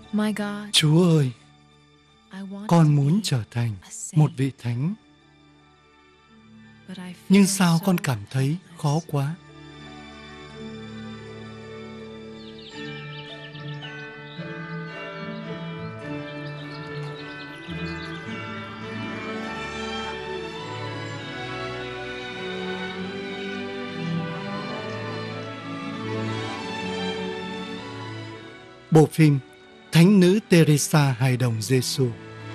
Chúa ơi, con muốn trở thành một vị thánh, nhưng sao con cảm thấy khó quá? Bộ phim Thánh nữ Teresa hài đồng Giêsu.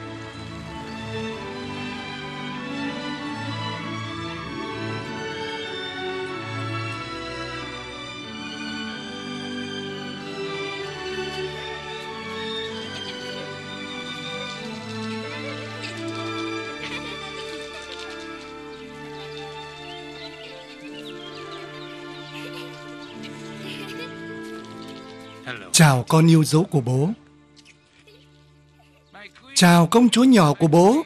Chào con yêu dấu của bố. Chào công chúa nhỏ của bố.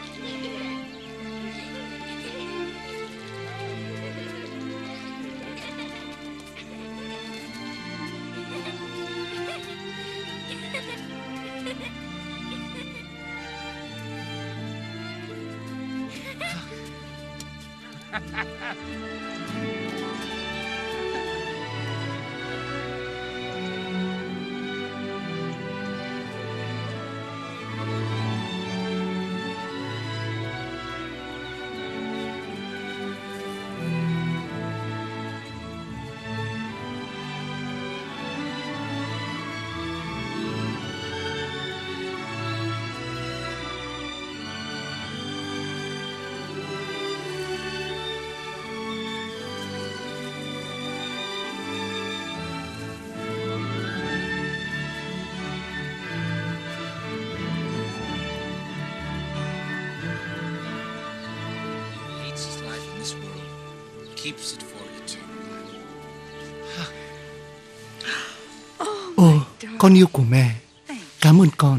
Ồ, con yêu của mẹ. Cảm ơn con.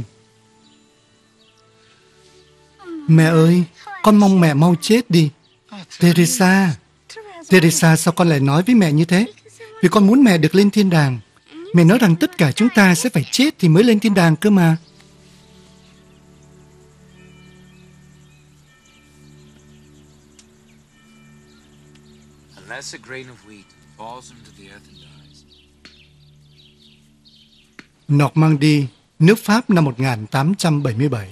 Mẹ ơi, con mong mẹ mau chết đi. Teresa, Teresa, sao con lại nói với mẹ như thế? Vì con muốn mẹ được lên thiên đàng. Mẹ nói rằng tất cả chúng ta sẽ phải chết thì mới lên thiên đàng cơ mà. Unless a grain of wheat falls into the earth and dies. Normandy, nước Pháp năm 1877.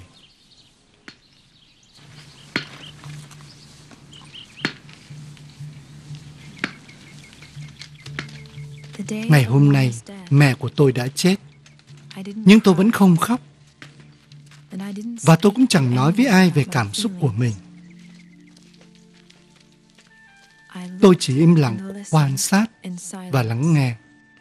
Ngày hôm nay, mẹ của tôi đã chết, nhưng tôi vẫn không khóc. Và tôi cũng chẳng nói với ai về cảm xúc của mình. Tôi chỉ im lặng, quan sát và lắng nghe.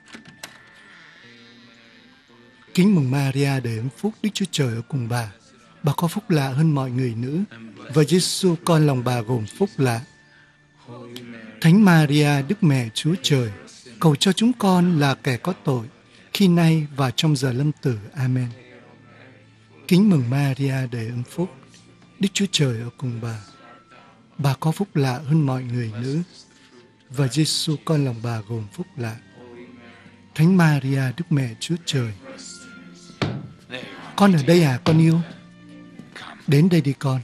Kính mừng Maria đầy ơn phúc, Đức Chúa Trời ở cùng bà. Bà có phúc lạ hơn mọi người nữ, và Giêsu con lòng bà gồm phúc lạ. Thánh Maria, Đức Mẹ Chúa Trời, cầu cho chúng con là kẻ có tội, khi nay và trong giờ lâm tử. Amen. Kính mừng Maria đầy ơn phúc, Đức Chúa Trời ở cùng bà. Bà có phúc lạ hơn mọi người nữ, và Giêsu con lòng bà gồm phúc lạ. Thánh Maria, Đức Mẹ Chúa Trời. Con ở đây à, con yêu? Đến đây đi con.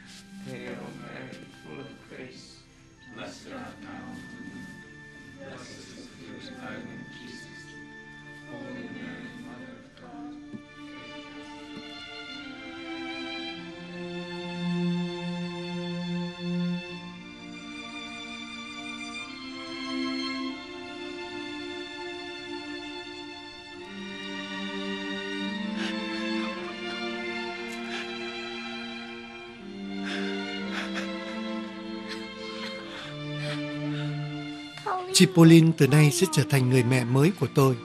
Chị Pauline từ nay sẽ trở thành người mẹ mới của tôi.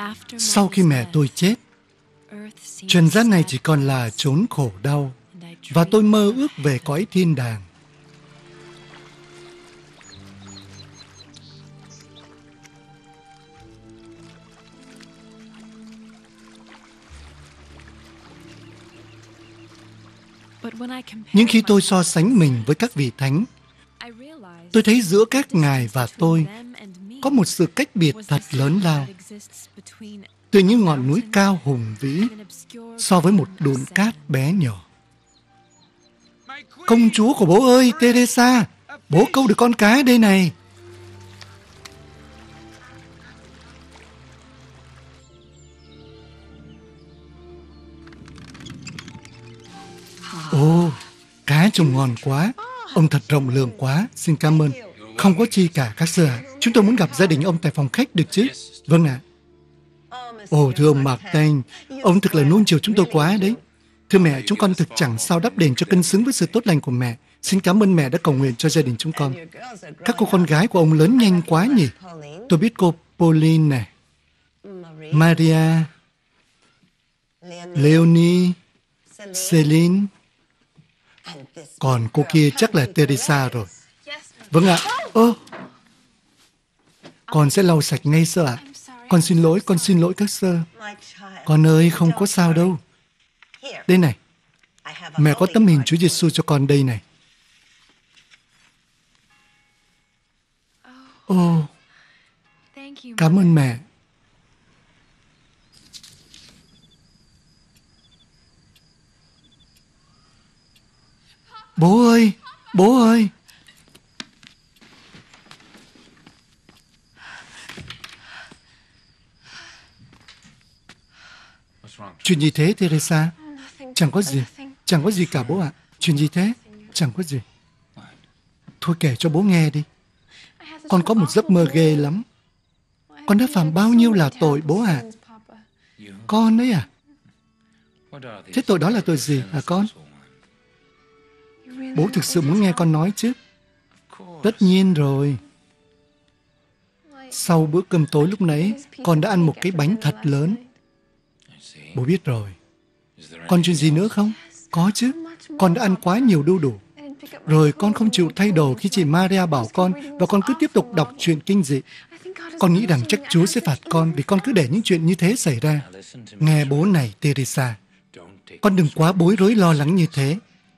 Sau khi mẹ tôi chết, trần gian này chỉ còn là chốn khổ đau, và tôi mơ ước về cõi thiên đàng. Nhưng khi tôi so sánh mình với các vị thánh, tôi thấy giữa các ngài và tôi có một sự cách biệt thật lớn lao, từ những ngọn núi cao hùng vĩ so với một đụn cát bé nhỏ. Công chúa của bố ơi, Teresa, bố câu được con cá đây này. Ồ, cá trông ngon quá. Ông thật rộng lượng quá, xin cảm ơn. Không có chi cả các sơ ạ. Chúng tôi muốn gặp gia đình ông tại phòng khách được chứ? Vâng ạ. Ồ, thưa ông Martin, ông thực là nuông chiều chúng tôi quá đấy. Thưa mẹ, chúng con thực chẳng sao đáp đền cho cân xứng với sự tốt lành của mẹ. Xin cảm ơn mẹ đã cầu nguyện cho gia đình chúng con. Các cô con gái của ông lớn nhanh quá nhỉ? Tôi biết cô Pauline này, Maria, Leonie, Celine. Còn cô kia chắc là Teresa rồi. Vâng ạ. Con sẽ lau sạch ngay sơ ạ. Con xin lỗi các sơ. Con ơi, không có sao đâu. Đây này, mẹ có tấm hình Chúa Giêsu cho con đây này. Ồ, cảm ơn mẹ. Bố ơi, bố ơi. Chuyện gì thế, Teresa? Chẳng có gì cả bố ạ. Chuyện gì thế? Chẳng có gì. Thôi kể cho bố nghe đi. Con có một giấc mơ ghê lắm. Con đã phạm bao nhiêu là tội bố ạ. Con đấy à? Thế tội đó là tội gì hả con? Bố thực sự muốn nghe con nói chứ? Tất nhiên rồi. Sau bữa cơm tối lúc nãy, con đã ăn một cái bánh thật lớn. Bố biết rồi. Còn chuyện gì nữa không? Có chứ. Con đã ăn quá nhiều đu đủ. Rồi con không chịu thay đồ khi chị Maria bảo con, và con cứ tiếp tục đọc truyện kinh dị. Con nghĩ rằng chắc Chúa sẽ phạt con vì con cứ để những chuyện như thế xảy ra. Nghe bố này, Teresa. Con đừng quá bối rối lo lắng như thế.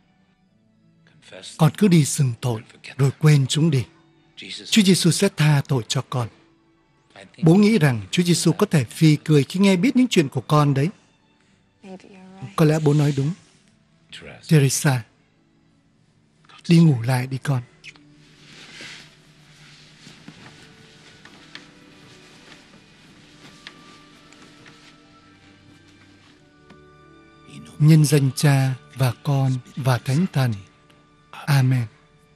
Con cứ đi xưng tội, rồi quên chúng đi. Chúa Giêsu sẽ tha tội cho con. Bố nghĩ rằng Chúa Giêsu có thể phì cười khi nghe biết những chuyện của con đấy. Có lẽ bố nói đúng. Teresa, đi ngủ lại đi con. Nhân danh Cha và Con và Thánh Thần. Amen.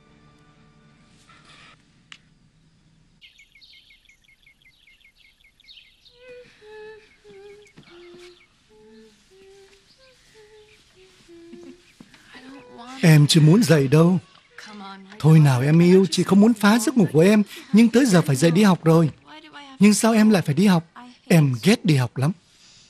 Em chưa muốn dậy đâu. Thôi nào em yêu, chị không muốn phá giấc ngủ của em, nhưng tới giờ phải dậy đi học rồi. Nhưng sao em lại phải đi học? Em ghét đi học lắm.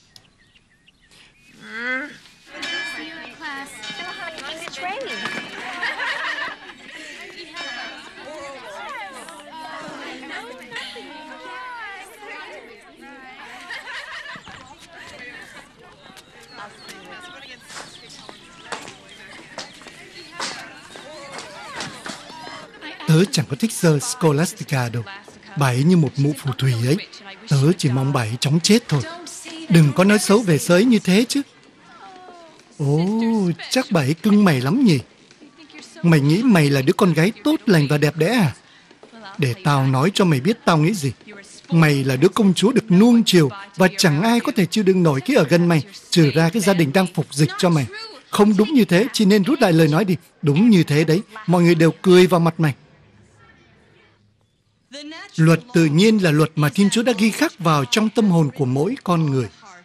Tớ chẳng có thích sơ Scholastica đâu. Bà ấy như một mụ phù thủy ấy. Tớ chỉ mong bà ấy chóng chết thôi. Đừng có nói xấu về sơ ấy như thế chứ. Ồ, chắc bà ấy cưng mày lắm nhỉ. Mày nghĩ mày là đứa con gái tốt lành và đẹp đẽ à? Để tao nói cho mày biết tao nghĩ gì. Mày là đứa công chúa được nuông chiều, và chẳng ai có thể chịu đựng nổi khi ở gần mày, trừ ra cái gia đình đang phục dịch cho mày. Không đúng như thế, chỉ nên rút lại lời nói đi. Đúng như thế đấy, mọi người đều cười vào mặt mày. Luật tự nhiên là luật mà Thiên Chúa đã ghi khắc vào trong tâm hồn của mỗi con người.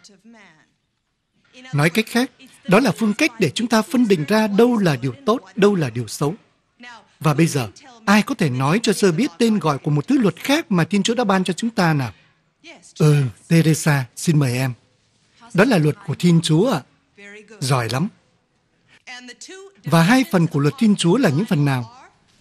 Nói cách khác, đó là phương cách để chúng ta phân định ra đâu là điều tốt, đâu là điều xấu. Và bây giờ, ai có thể nói cho sơ biết tên gọi của một thứ luật khác mà Thiên Chúa đã ban cho chúng ta nào? Teresa, xin mời em. Đó là luật của Thiên Chúa ạ. Giỏi lắm. Và hai phần của luật Thiên Chúa là những phần nào?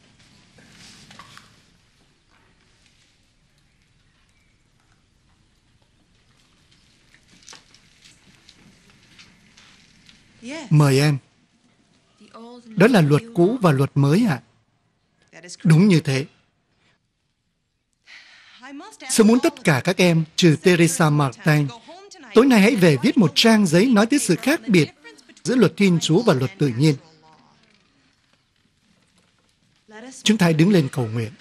Mời em. Đó là luật cũ và luật mới ạ. Đúng như thế. Tôi muốn tất cả các em, trừ Teresa Martin, tối nay hãy về viết một trang giấy nói tới sự khác biệt giữa luật Thiên Chúa và luật tự nhiên. Chúng ta hãy đứng lên cầu nguyện.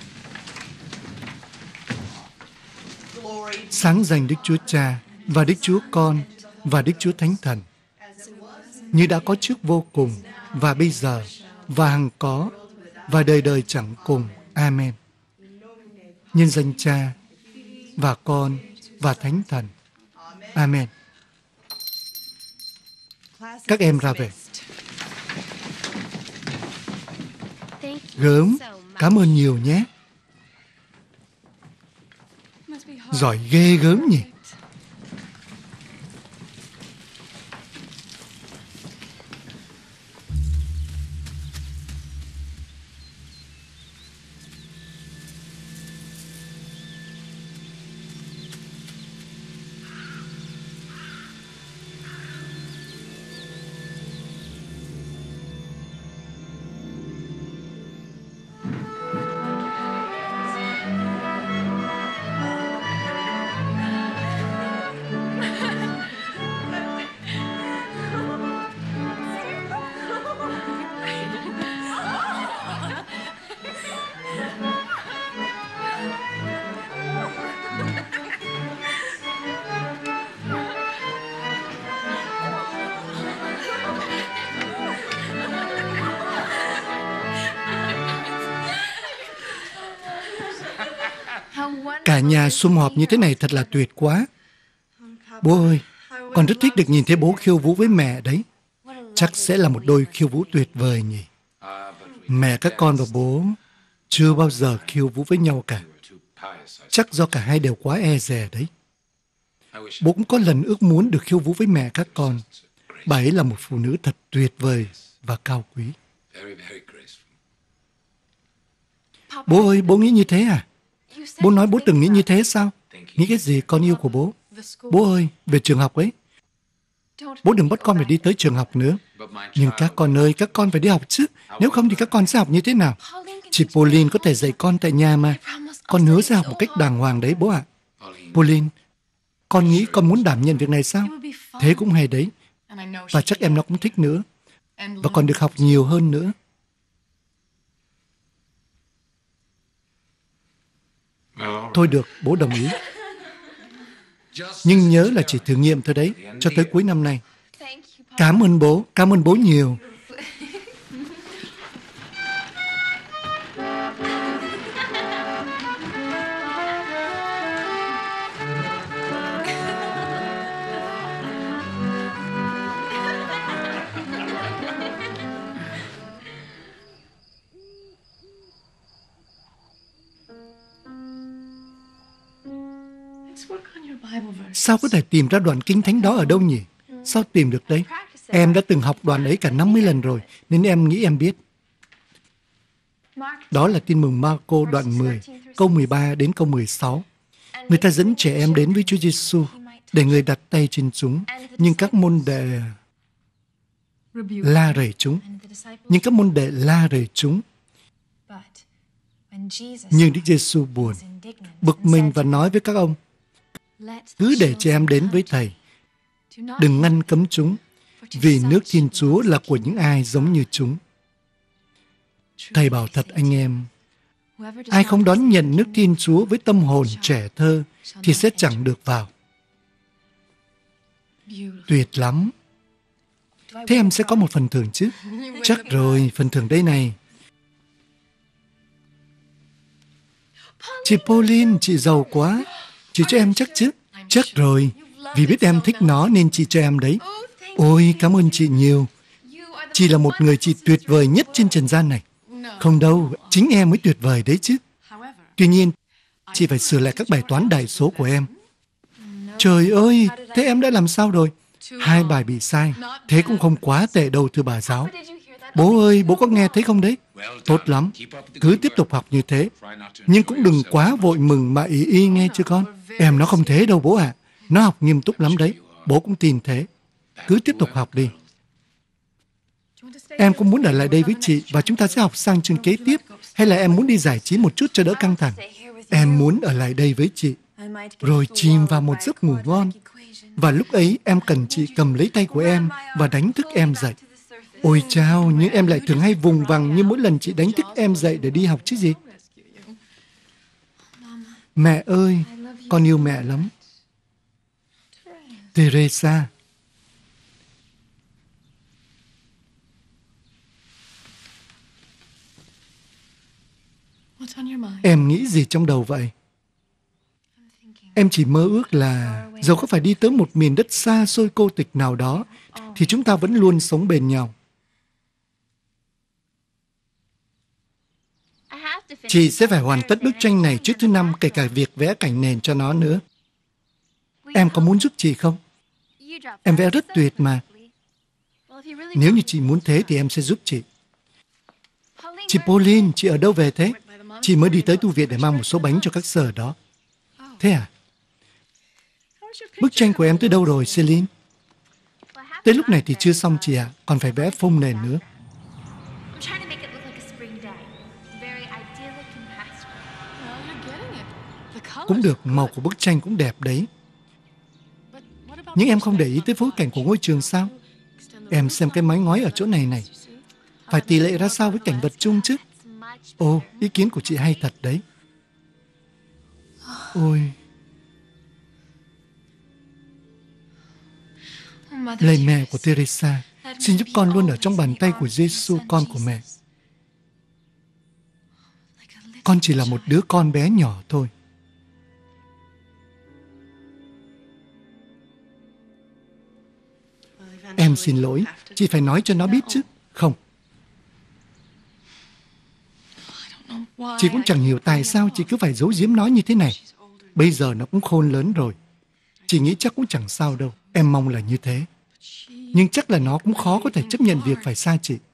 Sáng danh Đức Chúa Cha và Đức Chúa Con và Đức Chúa Thánh Thần, như đã có trước vô cùng và bây giờ và hằng có và đời đời chẳng cùng. Amen. Nhân danh Cha và Con và Thánh Thần. Amen. Các em ra về. Gớm, cảm ơn nhiều nhé. Giỏi ghê gớm nhỉ. Cả nhà sum họp như thế này thật là tuyệt quá. Bố ơi, con rất thích được nhìn thấy bố khiêu vũ với mẹ đấy. Chắc sẽ là một đôi khiêu vũ tuyệt vời nhỉ. Mẹ các con và bố chưa bao giờ khiêu vũ với nhau cả. Chắc do cả hai đều quá e dè đấy. Bố cũng có lần ước muốn được khiêu vũ với mẹ các con. Bà ấy là một phụ nữ thật tuyệt vời và cao quý. Bố ơi, bố nghĩ như thế à? Bố nói bố từng nghĩ như thế sao? Nghĩ cái gì, con yêu của bố? Bố ơi, về trường học ấy. Bố đừng bắt con phải đi tới trường học nữa. Nhưng các con ơi, các con phải đi học chứ. Nếu không thì các con sẽ học như thế nào? Chị Pauline có thể dạy con tại nhà mà. Con hứa sẽ học một cách đàng hoàng đấy, bố ạ. Pauline, con nghĩ con muốn đảm nhận việc này sao? Thế cũng hay đấy. Và chắc em nó cũng thích nữa. Và còn được học nhiều hơn nữa. Thôi được, bố đồng ý. Nhưng nhớ là chỉ thử nghiệm thôi đấy, cho tới cuối năm nay. Cảm ơn bố nhiều. Sao có thể tìm ra đoạn kinh thánh đó ở đâu nhỉ? Sao tìm được đấy? Em đã từng học đoạn ấy cả 50 lần rồi, nên em nghĩ em biết. Đó là tin mừng Marco đoạn 10, câu 13 đến câu 16. Người ta dẫn trẻ em đến với Chúa Giêsu để người đặt tay trên chúng, nhưng các môn đệ la rầy chúng. Nhưng Đức Giêsu buồn, bực mình và nói với các ông: cứ để trẻ em đến với Thầy, đừng ngăn cấm chúng, vì nước Thiên Chúa là của những ai giống như chúng. Thầy bảo thật anh em, ai không đón nhận nước Thiên Chúa với tâm hồn trẻ thơ thì sẽ chẳng được vào. Tuyệt lắm. Thế em sẽ có một phần thưởng chứ? Chắc rồi, phần thưởng đây này. Chị Pauline, chị giàu quá. Chị cho em chắc chứ? Chắc rồi. Vì biết em thích nó nên chị cho em đấy. Ôi, cảm ơn chị nhiều. Chị là một người chị tuyệt vời nhất trên trần gian này. Không đâu, chính em mới tuyệt vời đấy chứ. Tuy nhiên, Chị phải sửa lại các bài toán đại số của em. Trời ơi, thế em đã làm sao rồi? 2 bài bị sai. Thế cũng không quá tệ đâu thưa bà giáo. Bố ơi, bố có nghe thấy không đấy? Tốt lắm, cứ tiếp tục học như thế. Nhưng cũng đừng quá vội mừng mà ý y nghe chưa con? Em nó không thế đâu bố ạ. Nó học nghiêm túc lắm đấy. Bố cũng tin thế. Cứ tiếp tục học đi. Em cũng muốn ở lại đây với chị và chúng ta sẽ học sang chương kế tiếp, hay là em muốn đi giải trí một chút cho đỡ căng thẳng? Em muốn ở lại đây với chị, rồi chìm vào một giấc ngủ ngon. Và lúc ấy em cần chị cầm lấy tay của em và đánh thức em dậy. Ôi chao, nhưng em lại thường hay vùng vằng như mỗi lần chị đánh thức em dậy để đi học chứ gì. Mẹ ơi, con yêu mẹ lắm. Teresa. Em nghĩ gì trong đầu vậy? Em chỉ mơ ước là dẫu có phải đi tới một miền đất xa xôi cô tịch nào đó, thì chúng ta vẫn luôn sống bên nhau. Chị sẽ phải hoàn tất bức tranh này trước thứ Năm, kể cả việc vẽ cảnh nền cho nó nữa. Em có muốn giúp chị không? Em vẽ rất tuyệt mà. Nếu như chị muốn thế thì em sẽ giúp chị. Chị Pauline, chị ở đâu về thế? Chị mới đi tới tu viện để mang một số bánh cho các sở đó. Thế à? Bức tranh của em tới đâu rồi, Celine? Tới lúc này thì chưa xong chị ạ, còn phải vẽ phông nền nữa. Cũng được, màu của bức tranh cũng đẹp đấy. Nhưng em không để ý tới phối cảnh của ngôi trường sao? Em xem cái mái ngói ở chỗ này này. Phải tỷ lệ ra sao với cảnh vật chung chứ? Ồ, ý kiến của chị hay thật đấy. Ôi, lạy mẹ của Teresa, xin giúp con luôn ở trong bàn tay của Giêsu, con của mẹ. Con chỉ là một đứa con bé nhỏ thôi. Em xin lỗi, chị phải nói cho nó biết chứ. Không. Chị cũng chẳng hiểu tại sao chị cứ phải giấu giếm nó như thế này. Bây giờ nó cũng khôn lớn rồi. Chị nghĩ chắc cũng chẳng sao đâu. Em mong là như thế. Nhưng chắc là nó cũng khó có thể chấp nhận việc phải xa chị.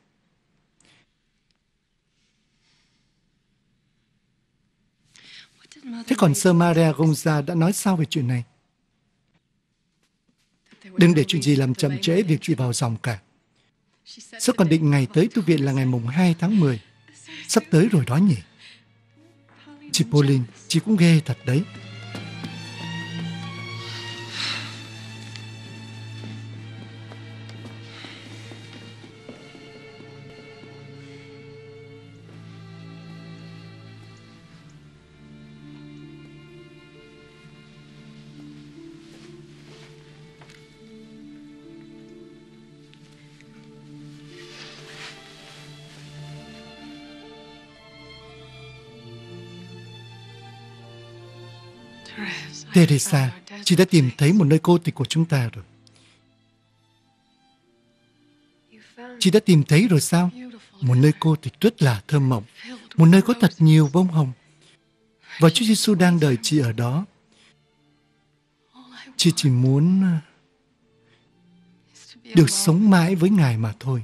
Thế còn Sơ Maria Gonza đã nói sao về chuyện này? Đừng để chuyện gì làm chậm trễ việc chị vào dòng cả. Sơ còn định ngày tới tu viện là ngày mùng 2 tháng 10. Sắp tới rồi đó nhỉ? Chị Pauline, chị cũng ghê thật đấy. Teresa, chị đã tìm thấy một nơi cô tịch của chúng ta rồi. Chị đã tìm thấy rồi sao? Một nơi cô tịch rất là thơ mộng. Một nơi có thật nhiều bông hồng. Và Chúa Giêsu đang đợi chị ở đó. Chị chỉ muốn được sống mãi với Ngài mà thôi.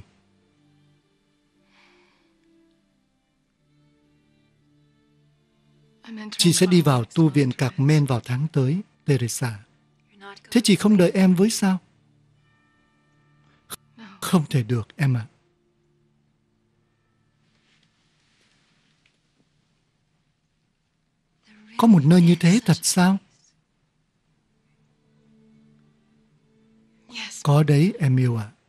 Chị sẽ đi vào tu viện Carmen vào tháng tới, Teresa. Thế chị không đợi em với sao? Không thể được, em ạ. Có một nơi như thế thật sao? Có đấy, em yêu ạ.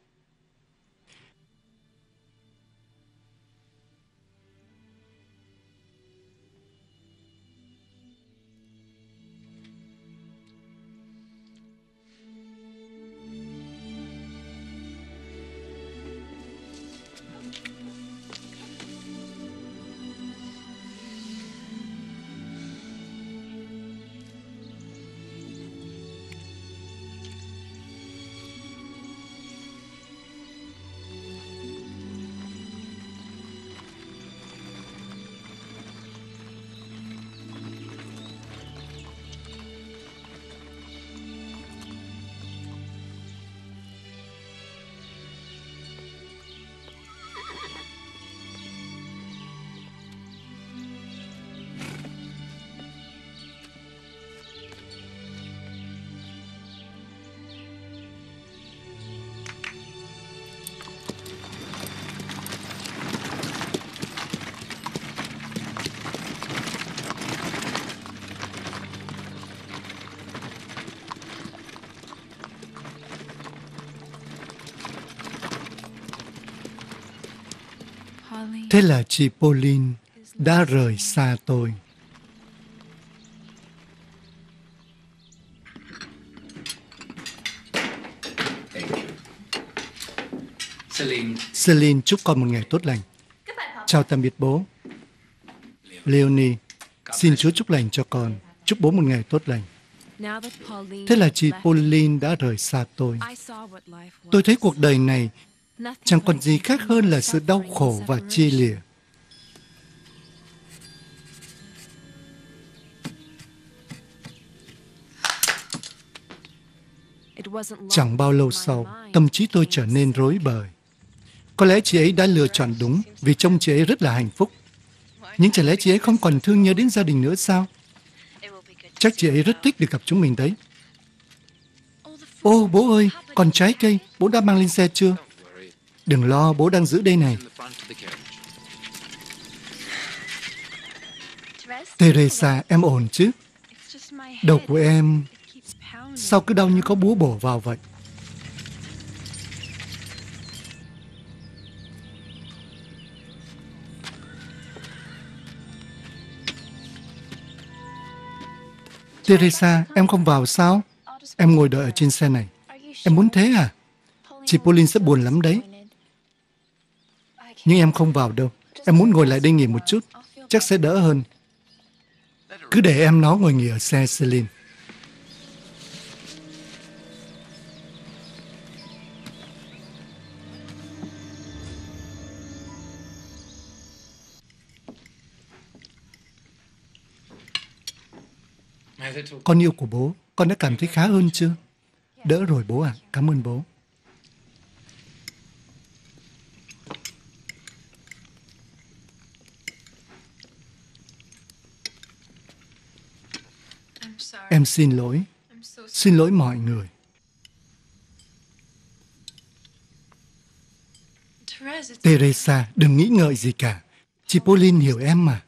Thế là chị Pauline đã rời xa tôi. Celine chúc con một ngày tốt lành. Chào tạm biệt bố. Leonie, xin Chúa chúc lành cho con. Chúc bố một ngày tốt lành. Thế là chị Pauline đã rời xa tôi. Tôi thấy cuộc đời này chẳng còn gì khác hơn là sự đau khổ và chia lìa. Chẳng bao lâu sau, tâm trí tôi trở nên rối bời. Có lẽ chị ấy đã lựa chọn đúng vì trông chị ấy rất là hạnh phúc. Nhưng chả lẽ chị ấy không còn thương nhớ đến gia đình nữa sao? Chắc chị ấy rất thích được gặp chúng mình đấy. Ô, bố ơi, còn trái cây, bố đã mang lên xe chưa? Đừng lo, bố đang giữ đây này. Teresa, em ổn chứ? Đầu của em sao cứ đau như có búa bổ vào vậy? Teresa, em không vào sao? Em ngồi đợi ở trên xe này. Em muốn thế à? Chị Pauline sẽ buồn lắm đấy. Nhưng em không vào đâu. Em muốn ngồi lại đây nghỉ một chút. Chắc sẽ đỡ hơn. Cứ để em nó ngồi nghỉ ở xe, Celine. Con yêu của bố, con đã cảm thấy khá hơn chưa? Đỡ rồi bố ạ, cảm ơn bố. Em xin lỗi mọi người. Teresa, đừng nghĩ ngợi gì cả. Chị Pauline hiểu em mà.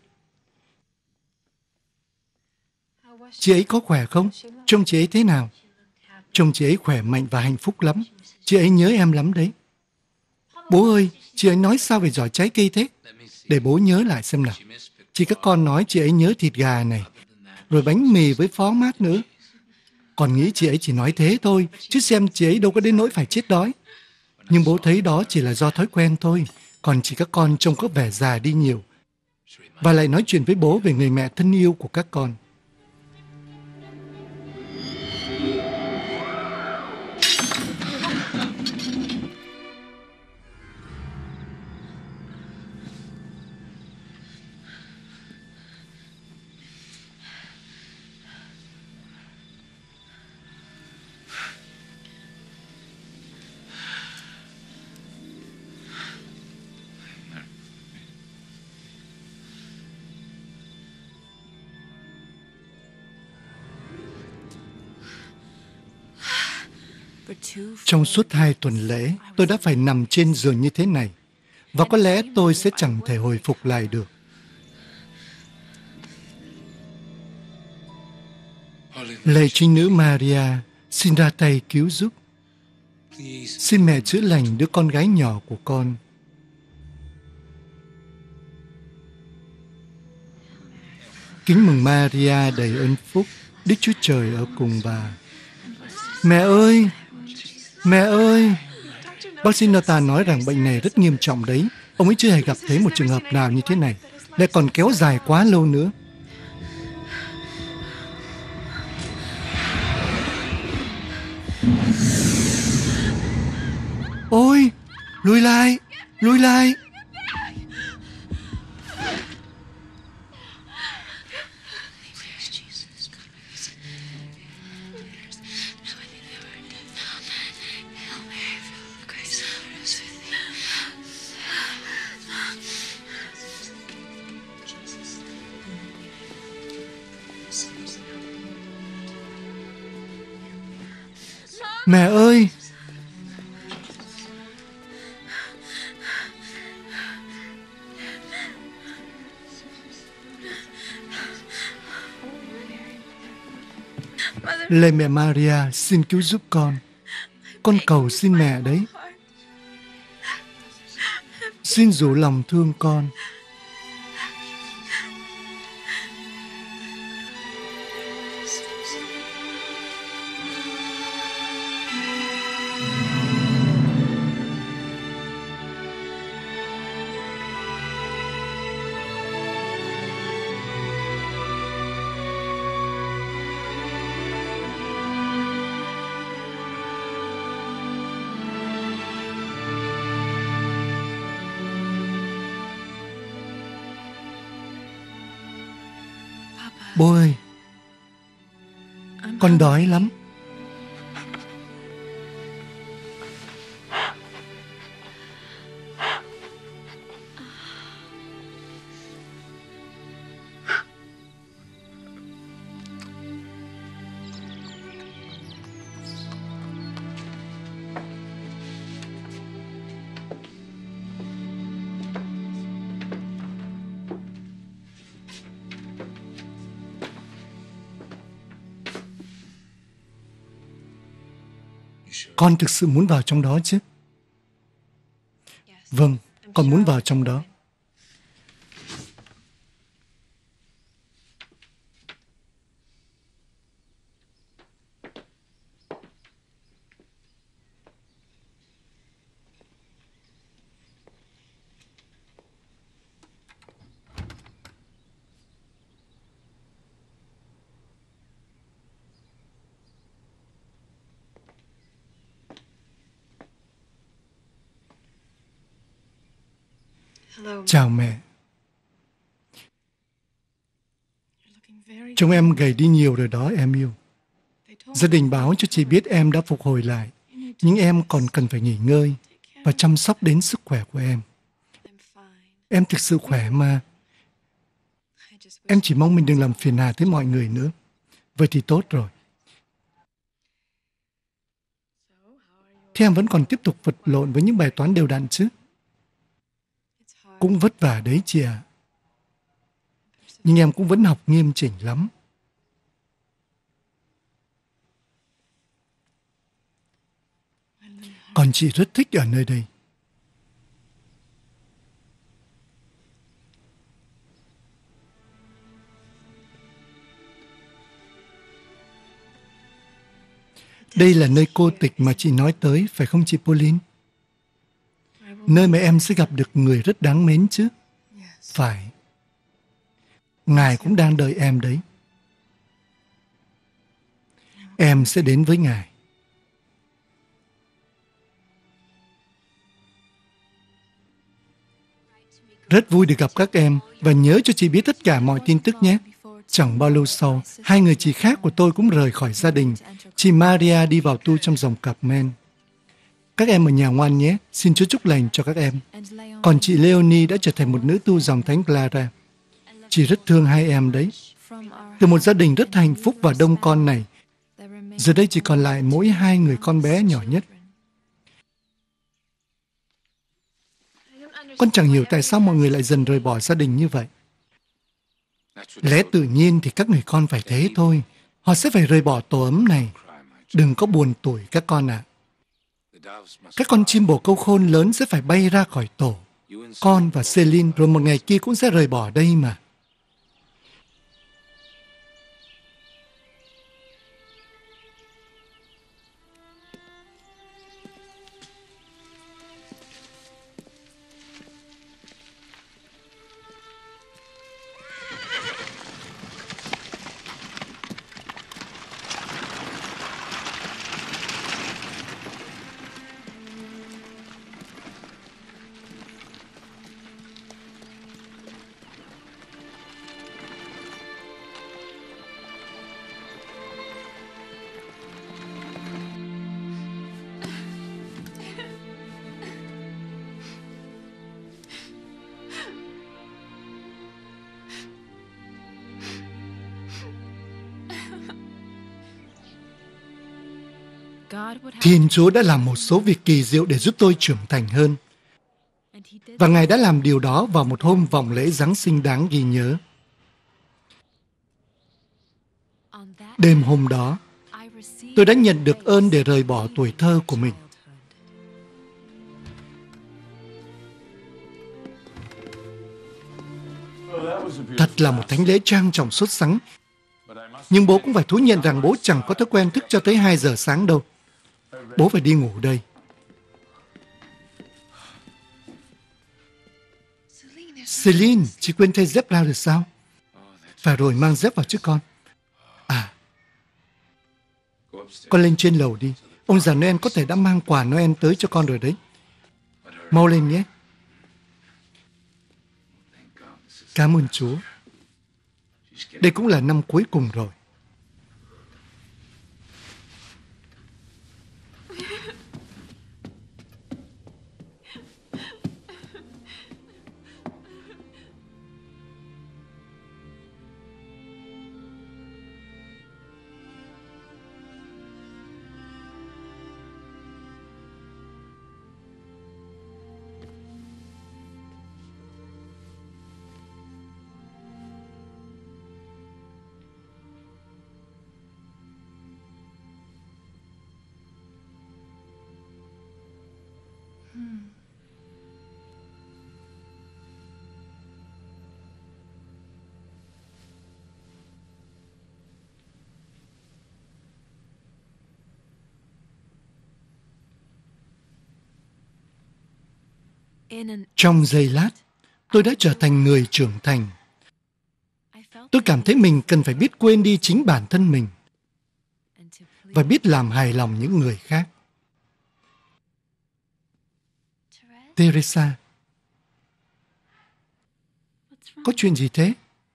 Chị ấy có khỏe không? Trông chị ấy thế nào? Trông chị ấy khỏe mạnh và hạnh phúc lắm. Chị ấy nhớ em lắm đấy. Bố ơi, chị ấy nói sao về giỏ trái cây thế? Để bố nhớ lại xem nào. Chị các con nói chị ấy nhớ thịt gà này, rồi bánh mì với phó mát nữa. Còn nghĩ chị ấy chỉ nói thế thôi, chứ xem chị ấy đâu có đến nỗi phải chết đói. Nhưng bố thấy đó chỉ là do thói quen thôi. Còn chị các con trông có vẻ già đi nhiều. Và lại nói chuyện với bố về người mẹ thân yêu của các con. Trong suốt 2 tuần lễ, tôi đã phải nằm trên giường như thế này. Và có lẽ tôi sẽ chẳng thể hồi phục lại được. Lạy Trinh Nữ Maria, xin ra tay cứu giúp. Xin mẹ chữa lành đứa con gái nhỏ của con. Kính mừng Maria đầy ơn phúc, Đức Chúa Trời ở cùng bà. Mẹ ơi! Mẹ ơi! Bác sĩ Nathan nói rằng bệnh này rất nghiêm trọng đấy. Ông ấy chưa hề gặp thấy một trường hợp nào như thế này. Lại còn kéo dài quá lâu nữa. Ôi! Lùi lại! Lùi lại! Mẹ ơi! Lạy mẹ Maria, xin cứu giúp con. Con cầu xin mẹ đấy. Xin rủ lòng thương con. Bố ơi, con đói lắm. Con thực sự muốn vào trong đó chứ? Vâng, con muốn vào trong đó. Chào mẹ. Trông em gầy đi nhiều rồi đó em yêu. Gia đình báo cho chị biết em đã phục hồi lại, nhưng em còn cần phải nghỉ ngơi và chăm sóc đến sức khỏe của em. Em thực sự khỏe mà. Em chỉ mong mình đừng làm phiền hà tới mọi người nữa. Vậy thì tốt rồi. Thế em vẫn còn tiếp tục vật lộn với những bài toán đều đặn chứ? Cũng vất vả đấy chị ạ. Nhưng em cũng vẫn học nghiêm chỉnh lắm. Còn chị rất thích ở nơi đây. Đây là nơi cô tịch mà chị nói tới, phải không chị Pauline? Nơi mà em sẽ gặp được người rất đáng mến chứ? Phải. Ngài cũng đang đợi em đấy. Em sẽ đến với Ngài. Rất vui được gặp các em và nhớ cho chị biết tất cả mọi tin tức nhé. Chẳng bao lâu sau, hai người chị khác của tôi cũng rời khỏi gia đình. Chị Maria đi vào tu trong dòng Carmel. Các em ở nhà ngoan nhé, xin Chúa chúc lành cho các em. Còn chị Leonie đã trở thành một nữ tu dòng Thánh Clara. Chị rất thương hai em đấy. Từ một gia đình rất hạnh phúc và đông con này, giờ đây chỉ còn lại mỗi hai người con bé nhỏ nhất. Con chẳng hiểu tại sao mọi người lại dần rời bỏ gia đình như vậy. Lẽ tự nhiên thì các người con phải thế thôi. Họ sẽ phải rời bỏ tổ ấm này. Đừng có buồn tủi các con ạ. Các con chim bồ câu khôn lớn sẽ phải bay ra khỏi tổ. Con và Celine rồi một ngày kia cũng sẽ rời bỏ đây mà. Thiên Chúa đã làm một số việc kỳ diệu để giúp tôi trưởng thành hơn. Và Ngài đã làm điều đó vào một hôm vọng lễ Giáng sinh đáng ghi nhớ. Đêm hôm đó, tôi đã nhận được ơn để rời bỏ tuổi thơ của mình. Thật là một thánh lễ trang trọng sốt sắng. Nhưng bố cũng phải thú nhận rằng bố chẳng có thói quen thức cho tới 2 giờ sáng đâu. Bố phải đi ngủ đây. Celine, chị quên thay dép lao được sao? Phải rồi, mang dép vào chứ con. À, con lên trên lầu đi. Ông già Noel có thể đã mang quà Noel tới cho con rồi đấy. Mau lên nhé. Cảm ơn Chúa. Đây cũng là năm cuối cùng rồi. Trong giây lát, tôi đã trở thành người trưởng thành. Tôi cảm thấy mình cần phải biết quên đi chính bản thân mình và biết làm hài lòng những người khác. Teresa, có chuyện gì thế?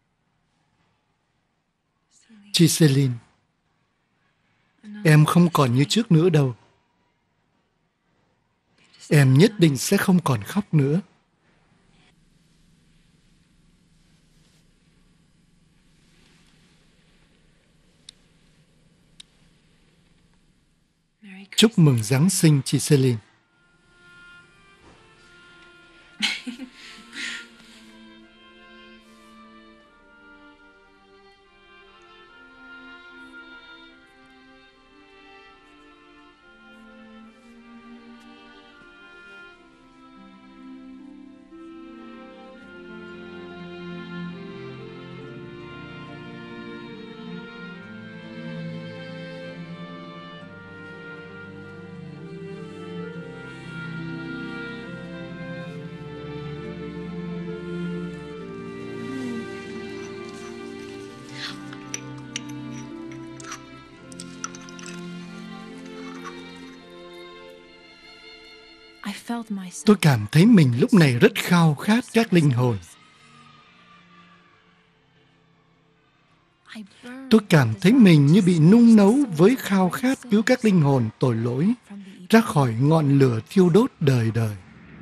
Chị Celine, em không còn như trước nữa đâu. Em nhất định sẽ không còn khóc nữa. Chúc mừng Giáng sinh, chị Celine. Tôi cảm thấy mình lúc này rất khao khát các linh hồn. Tôi cảm thấy mình như bị nung nấu với khao khát cứu các linh hồn tội lỗi ra khỏi ngọn lửa thiêu đốt đời đời.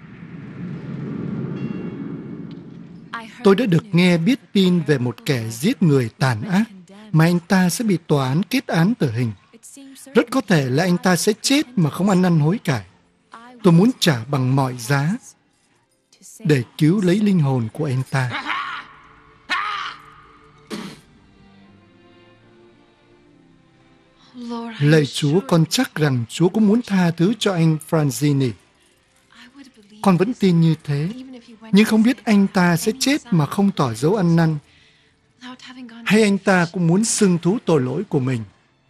Tôi đã được nghe biết tin về một kẻ giết người tàn ác mà anh ta sẽ bị tòa án kết án tử hình. Rất có thể là anh ta sẽ chết mà không ăn năn hối cải. Tôi muốn trả bằng mọi giá để cứu lấy linh hồn của anh ta. Lạy Chúa, con chắc rằng Chúa cũng muốn tha thứ cho anh Franzini. Con vẫn tin như thế, nhưng không biết anh ta sẽ chết mà không tỏ dấu ăn năn, hay anh ta cũng muốn xưng thú tội lỗi của mình.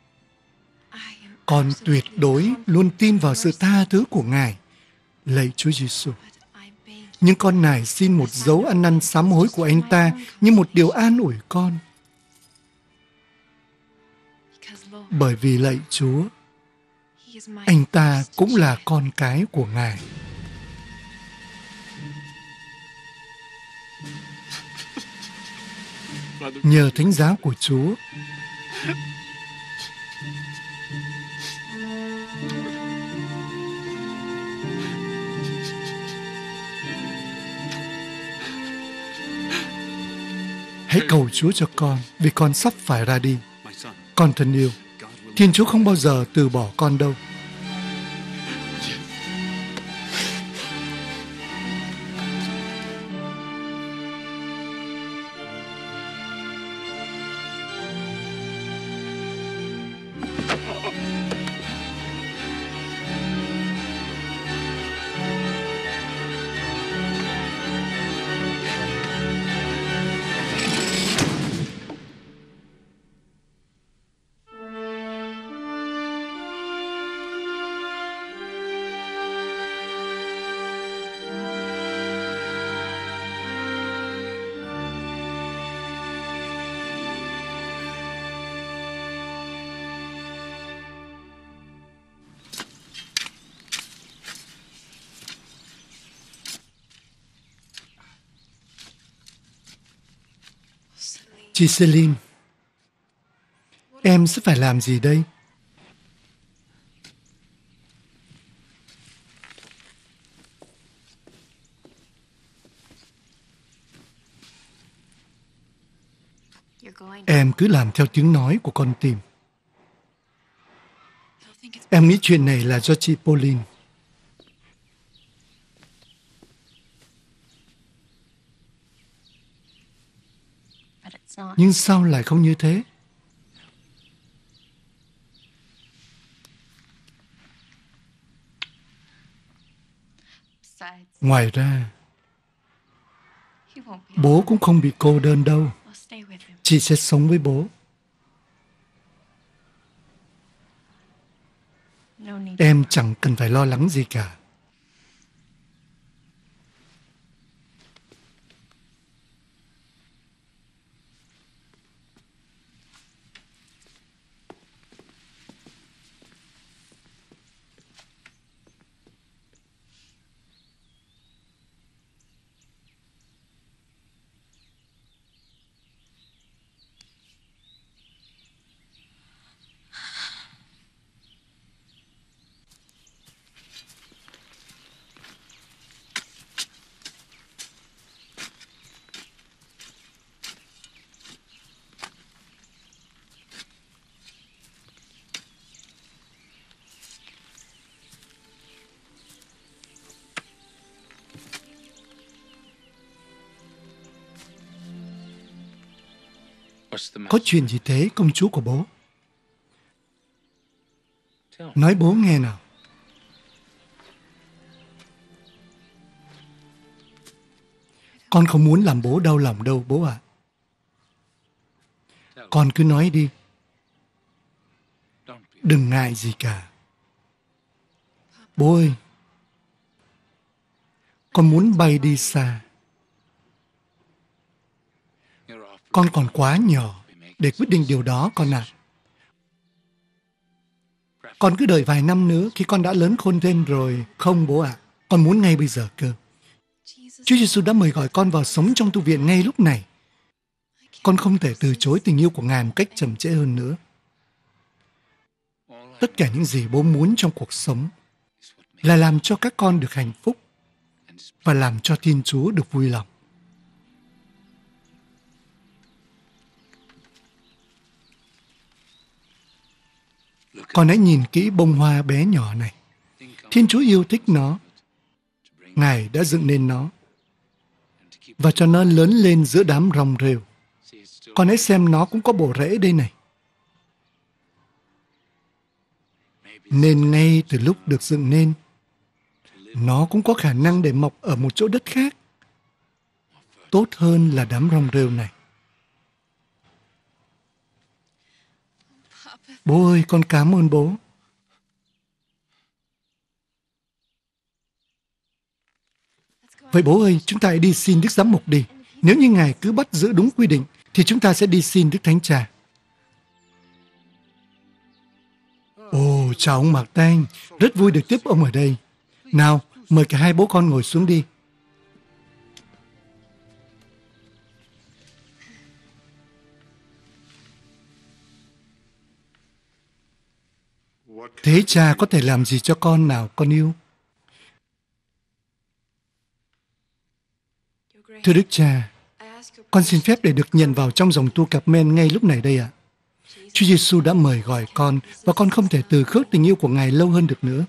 Con tuyệt đối luôn tin vào sự tha thứ của Ngài, lạy Chúa Giêsu. Nhưng con nài xin một dấu ăn năn sám hối của anh ta như một điều an ủi con. Bởi vì lạy Chúa, anh ta cũng là con cái của Ngài. Nhờ thánh giá của Chúa, hãy cầu Chúa cho con, vì con sắp phải ra đi. Con thân yêu, Thiên Chúa không bao giờ từ bỏ con đâu. Chị Celine, em sẽ phải làm gì đây? Em cứ làm theo tiếng nói của con tim. Em nghĩ chuyện này là do chị Pauline. Nhưng sao lại không như thế? Ngoài ra, bố cũng không bị cô đơn đâu. Chị sẽ sống với bố. Em chẳng cần phải lo lắng gì cả. Có chuyện gì thế, công chúa của bố? Nói bố nghe nào. Con không muốn làm bố đau lòng đâu, bố ạ. Con cứ nói đi. Đừng ngại gì cả. Bố ơi, con muốn bay đi xa. Con còn quá nhỏ để quyết định điều đó, con ạ. Con cứ đợi vài năm nữa khi con đã lớn khôn thêm rồi. Không, bố ạ. Con muốn ngay bây giờ cơ. Chúa Giêsu đã mời gọi con vào sống trong tu viện ngay lúc này. Con không thể từ chối tình yêu của Ngài một cách chậm trễ hơn nữa. Tất cả những gì bố muốn trong cuộc sống là làm cho các con được hạnh phúc và làm cho Thiên Chúa được vui lòng. Con hãy nhìn kỹ bông hoa bé nhỏ này. Thiên Chúa yêu thích nó. Ngài đã dựng nên nó và cho nó lớn lên giữa đám rong rêu. Con hãy xem, nó cũng có bộ rễ đây này. Nên ngay từ lúc được dựng nên, nó cũng có khả năng để mọc ở một chỗ đất khác, tốt hơn là đám rong rêu này. Bố ơi, con cảm ơn bố. Vậy bố ơi, chúng ta hãy đi xin Đức Giám mục đi. Nếu như Ngài cứ bắt giữ đúng quy định, thì chúng ta sẽ đi xin Đức Thánh Cha. Ồ, chào ông Mạc Tanh. Rất vui được tiếp ông ở đây. Nào, mời cả hai bố con ngồi xuống đi. Thế cha có thể làm gì cho con nào, con yêu? Thưa Đức Cha, con xin phép để được nhận vào trong dòng tu cặp men ngay lúc này đây ạ. Chúa Giêsu đã mời gọi con và con không thể từ khước tình yêu của Ngài lâu hơn được nữa.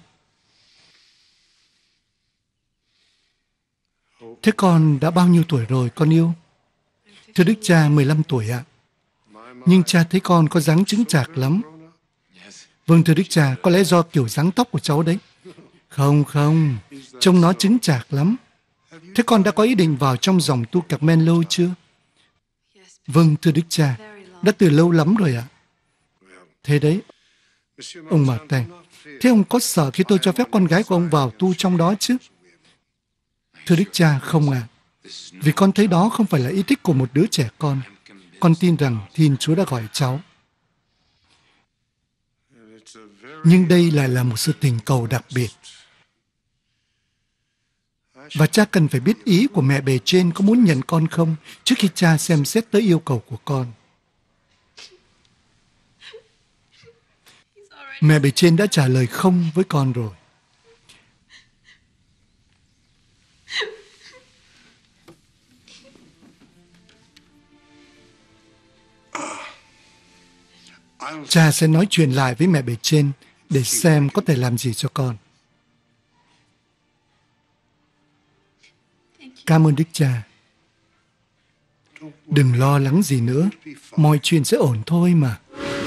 Thế con đã bao nhiêu tuổi rồi, con yêu? Thưa Đức Cha, 15 tuổi ạ. Nhưng cha thấy con có dáng chững chạc lắm. Vâng, thưa Đức Cha, có lẽ do kiểu dáng tóc của cháu đấy. Không, trông nó chững chạc lắm. Thế con đã có ý định vào trong dòng tu cặp men lâu chưa? Vâng, thưa Đức Cha, đã từ lâu lắm rồi ạ. Thế đấy, ông Martin, thế ông có sợ khi tôi cho phép con gái của ông vào tu trong đó chứ? Thưa Đức Cha, không ạ. Vì con thấy đó không phải là ý thích của một đứa trẻ con. Con tin rằng Thiên Chúa đã gọi cháu. Nhưng đây lại là một sự tình cầu đặc biệt. Và cha cần phải biết ý của mẹ bề trên có muốn nhận con không trước khi cha xem xét tới yêu cầu của con. Mẹ bề trên đã trả lời không với con rồi. Cha sẽ nói chuyện lại với mẹ bề trên để xem có thể làm gì cho con. Cảm ơn Đức Cha. Đừng lo lắng gì nữa, mọi chuyện sẽ ổn thôi mà.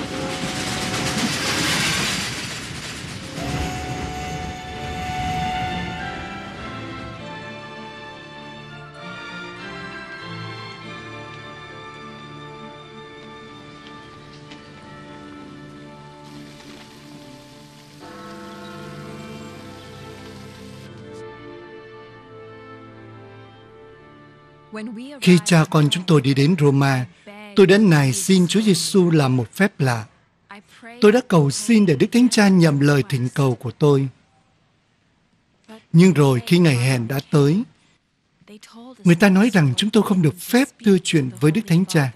Khi cha con chúng tôi đi đến Roma, tôi đã nài xin Chúa Giêsu làm một phép lạ. Tôi đã cầu xin để Đức Thánh Cha nhậm lời thỉnh cầu của tôi. Nhưng rồi khi ngày hẹn đã tới, người ta nói rằng chúng tôi không được phép đưa chuyện với Đức Thánh Cha.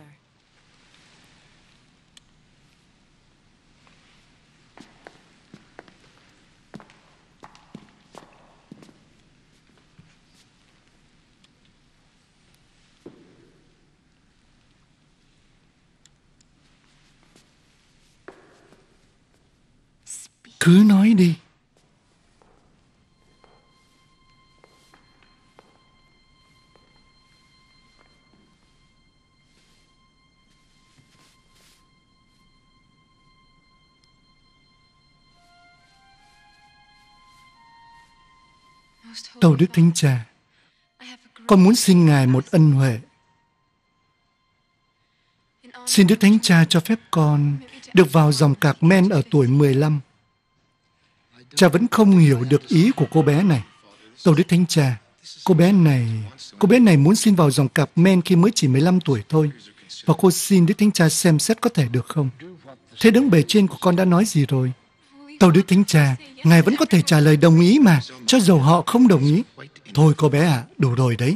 Cứ nói đi. Tâu Đức Thánh Cha, con muốn xin Ngài một ân huệ. Xin Đức Thánh Cha cho phép con được vào dòng Cạc Men ở tuổi 15. Cha vẫn không hiểu được ý của cô bé này. Tâu Đức Thánh Cha, cô bé này muốn xin vào dòng Cạc Men khi mới chỉ 15 tuổi thôi. Và cô xin Đức Thánh Cha xem xét có thể được không. Thế đấng bề trên của con đã nói gì rồi? Tâu Đức Thánh Cha, Ngài vẫn có thể trả lời đồng ý mà, cho dầu họ không đồng ý. Thôi cô bé ạ, đủ rồi đấy.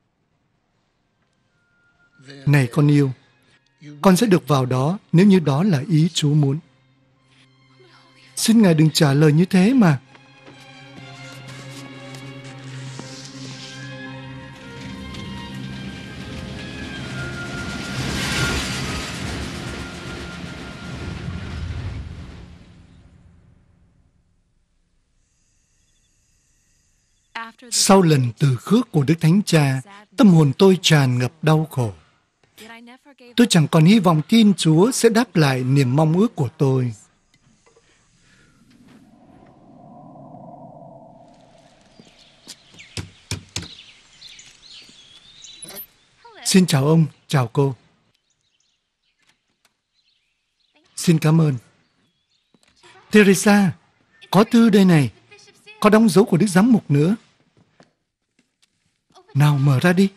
Này con yêu, con sẽ được vào đó nếu như đó là ý Chúa muốn. Xin Ngài đừng trả lời như thế mà. Sau lần từ khước của Đức Thánh Cha, tâm hồn tôi tràn ngập đau khổ. Tôi chẳng còn hy vọng tin Chúa sẽ đáp lại niềm mong ước của tôi. Xin chào ông, chào cô. Xin cảm ơn. Teresa, có thư đây này. Có đóng dấu của Đức Giám mục nữa. Nào mở ra đi.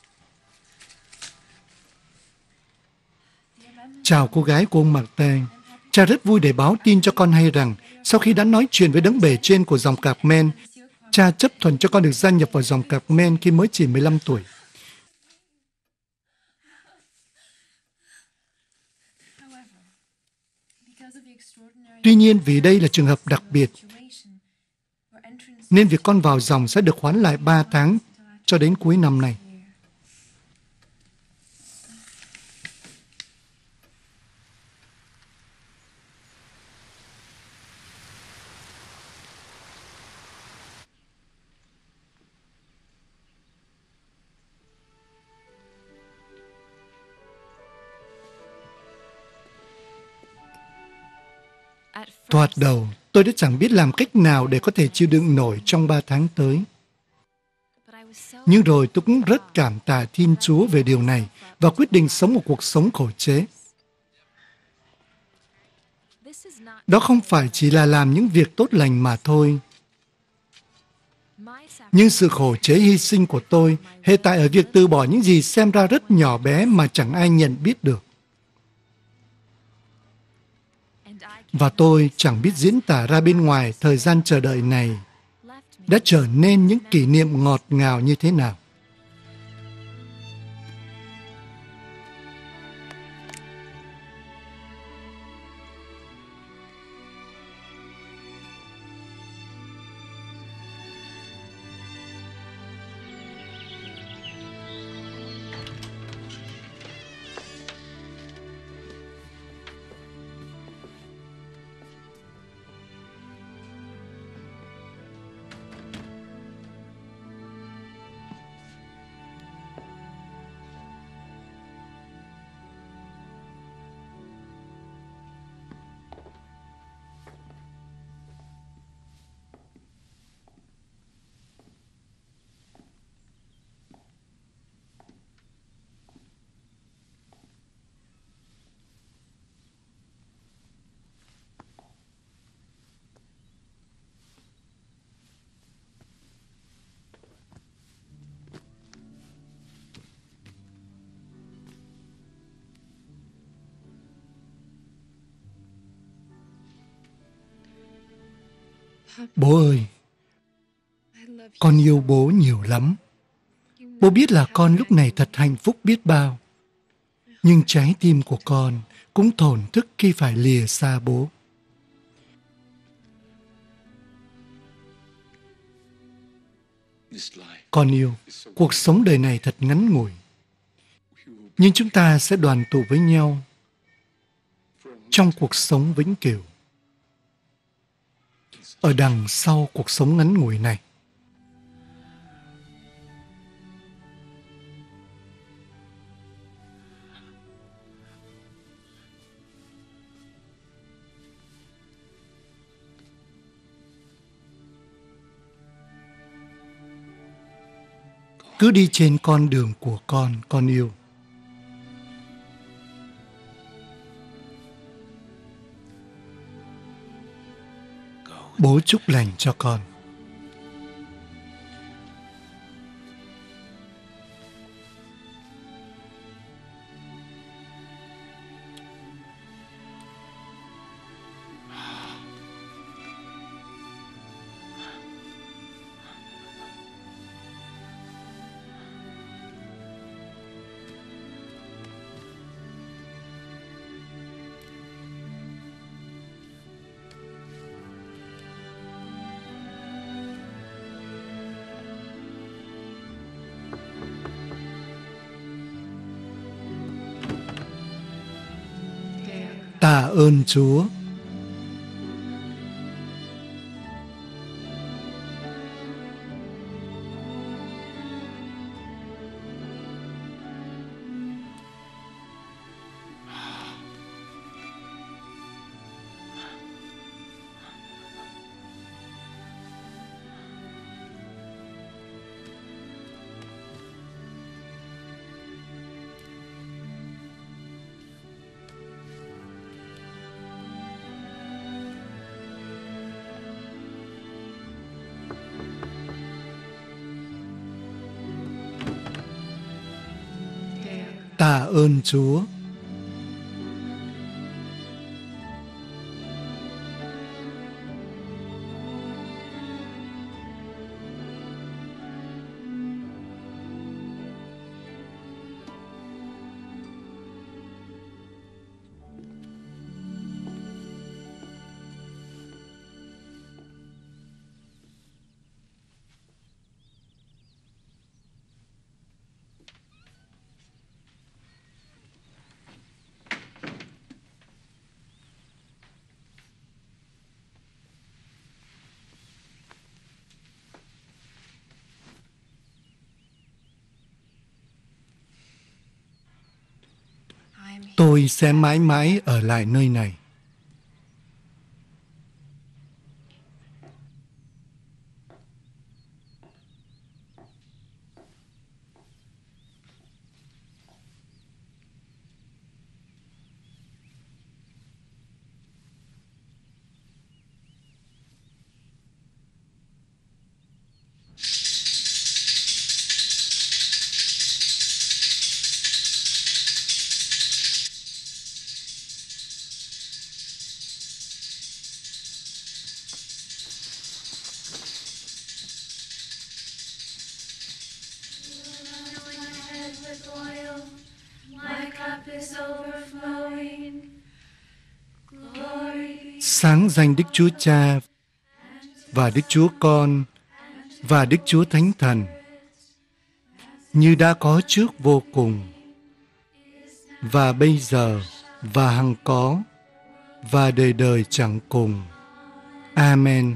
Chào cô gái của ông Martin. Cha rất vui để báo tin cho con hay rằng sau khi đã nói chuyện với đấng bề trên của dòng Cạc Men, cha chấp thuận cho con được gia nhập vào dòng Cạc Men khi mới chỉ 15 tuổi. Tuy nhiên vì đây là trường hợp đặc biệt, nên việc con vào dòng sẽ được hoãn lại 3 tháng cho đến cuối năm này. Thoạt đầu, tôi đã chẳng biết làm cách nào để có thể chịu đựng nổi trong 3 tháng tới. Nhưng rồi tôi cũng rất cảm tạ Thiên Chúa về điều này và quyết định sống một cuộc sống khổ chế. Đó không phải chỉ là làm những việc tốt lành mà thôi. Nhưng sự khổ chế hy sinh của tôi hệ tại ở việc từ bỏ những gì xem ra rất nhỏ bé mà chẳng ai nhận biết được. Và tôi chẳng biết diễn tả ra bên ngoài thời gian chờ đợi này đã trở nên những kỷ niệm ngọt ngào như thế nào. Bố ơi, con yêu bố nhiều lắm. Bố biết là con lúc này thật hạnh phúc biết bao. Nhưng trái tim của con cũng thổn thức khi phải lìa xa bố. Con yêu, cuộc sống đời này thật ngắn ngủi. Nhưng chúng ta sẽ đoàn tụ với nhau trong cuộc sống vĩnh cửu. Ở đằng sau cuộc sống ngắn ngủi này. Cứ đi trên con đường của con yêu. Bố chúc lành cho con. Tạ ơn Chúa. Tạ ơn Chúa. Tôi sẽ mãi mãi ở lại nơi này. toil, my cup is overflowing. Glory be Sáng danh Đức Chúa Cha và Đức Chúa Con và Đức Chúa Thánh Thần, như đã có trước vô cùng, và bây giờ, và hằng có, và đời đời chẳng cùng. Amen.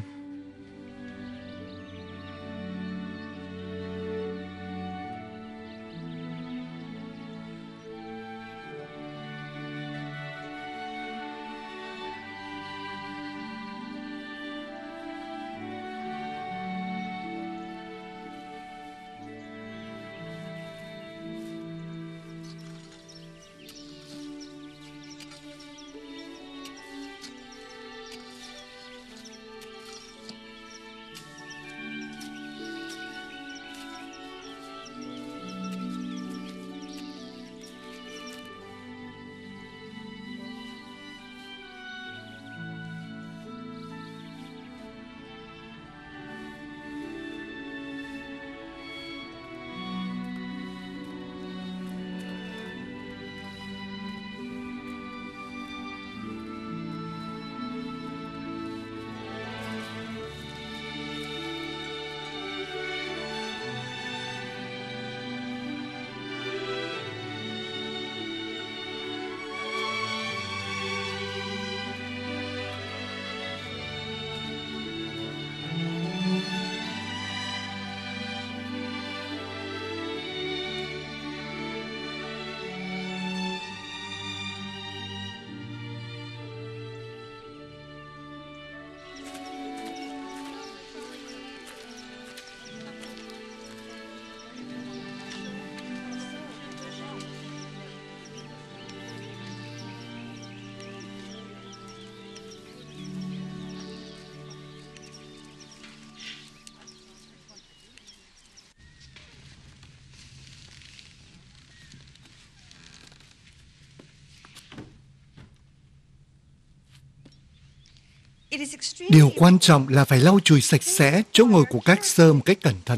Điều quan trọng là phải lau chùi sạch sẽ chỗ ngồi của các sơ một cách cẩn thận.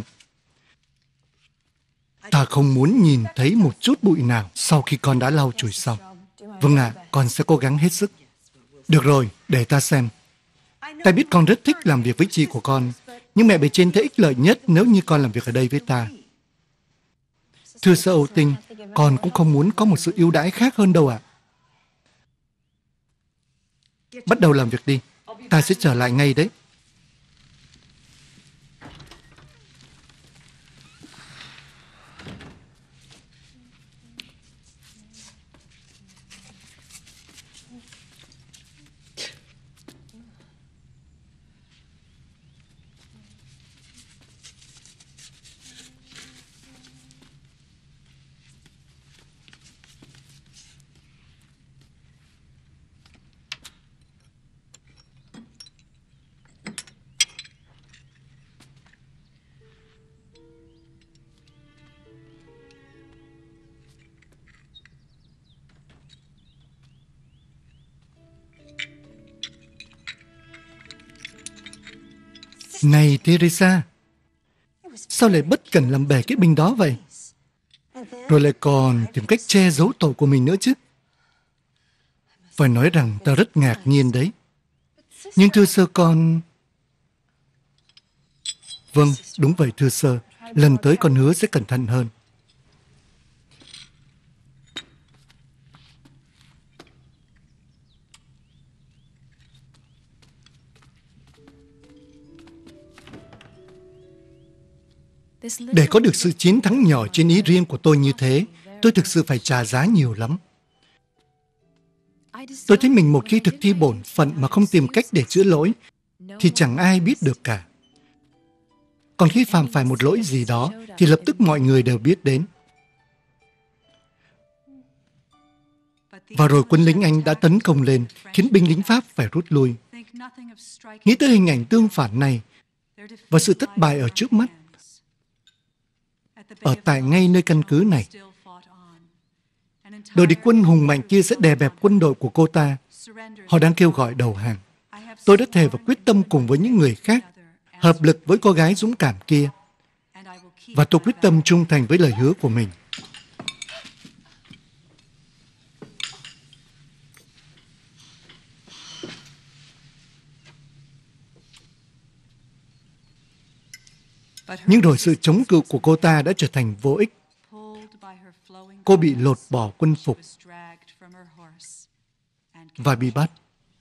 Ta không muốn nhìn thấy một chút bụi nào sau khi con đã lau chùi xong. Vâng ạ, con sẽ cố gắng hết sức. Được rồi, để ta xem. Ta biết con rất thích làm việc với chị của con, nhưng mẹ bề trên thấy ích lợi nhất nếu như con làm việc ở đây với ta. Thưa sơ Âu Tinh, con cũng không muốn có một sự ưu đãi khác hơn đâu ạ. Bắt đầu làm việc đi. Ta sẽ trở lại ngay đấy. Này Teresa, sao lại bất cẩn làm bể cái bình đó vậy? Rồi lại còn tìm cách che giấu tội của mình nữa chứ. Phải nói rằng ta rất ngạc nhiên đấy. Nhưng thưa sơ con... Vâng, đúng vậy thưa sơ. Lần tới con hứa sẽ cẩn thận hơn. Để có được sự chiến thắng nhỏ trên ý riêng của tôi như thế, tôi thực sự phải trả giá nhiều lắm. Tôi thấy mình một khi thực thi bổn phận mà không tìm cách để chữa lỗi, thì chẳng ai biết được cả. Còn khi phạm phải một lỗi gì đó, thì lập tức mọi người đều biết đến. Và rồi quân lính Anh đã tấn công lên, khiến binh lính Pháp phải rút lui. Nghĩ tới hình ảnh tương phản này, và sự thất bại ở trước mắt, ở tại ngay nơi căn cứ này, đội địch quân hùng mạnh kia sẽ đè bẹp quân đội của cô ta. Họ đang kêu gọi đầu hàng. Tôi đã thề và quyết tâm cùng với những người khác, hợp lực với cô gái dũng cảm kia. Và tôi quyết tâm trung thành với lời hứa của mình. Nhưng rồi sự chống cự của cô ta đã trở thành vô ích. Cô bị lột bỏ quân phục và bị bắt.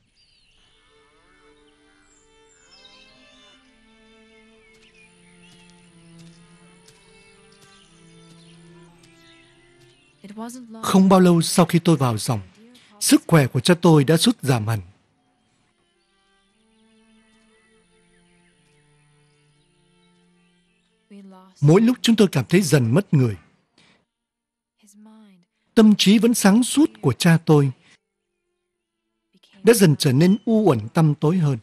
Không bao lâu sau khi tôi vào dòng, sức khỏe của cha tôi đã sút giảm hẳn. Mỗi lúc chúng tôi cảm thấy dần mất người. Tâm trí vẫn sáng suốt của cha tôi đã dần trở nên u uẩn tăm tối hơn.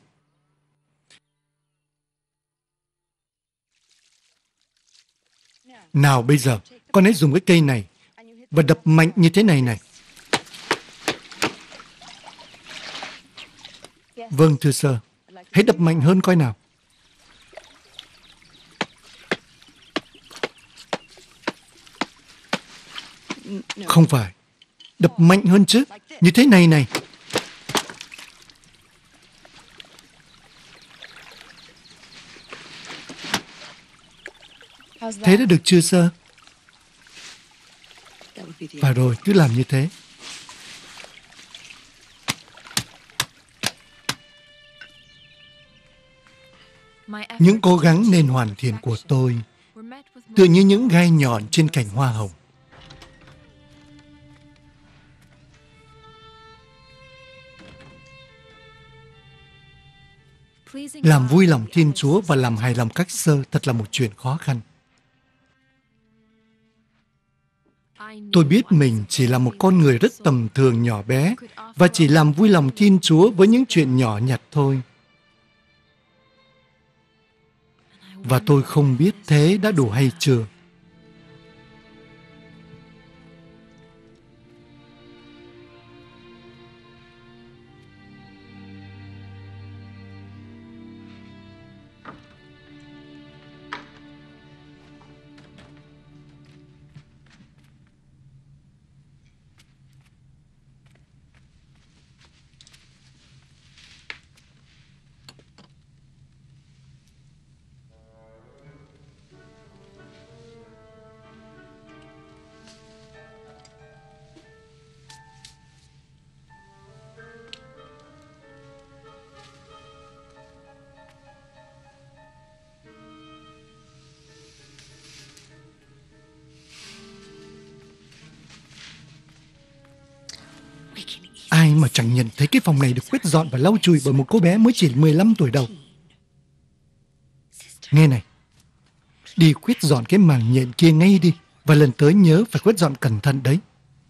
Nào bây giờ, con hãy dùng cái cây này và đập mạnh như thế này này. Vâng, thưa sir. Hãy đập mạnh hơn coi nào. Không phải. Đập mạnh hơn chứ. Như thế này này. Thế đã được chưa, sir? Và rồi, cứ làm như thế. Những cố gắng nên hoàn thiện của tôi tựa như những gai nhọn trên cành hoa hồng. Làm vui lòng Thiên Chúa và làm hài lòng các sơ thật là một chuyện khó khăn. Tôi biết mình chỉ là một con người rất tầm thường nhỏ bé và chỉ làm vui lòng Thiên Chúa với những chuyện nhỏ nhặt thôi. Và tôi không biết thế đã đủ hay chưa. Ai mà chẳng nhận thấy cái phòng này được quét dọn và lau chùi bởi một cô bé mới chỉ 15 tuổi đầu. Nghe này, đi quét dọn cái màng nhện kia ngay đi, và lần tới nhớ phải quét dọn cẩn thận đấy.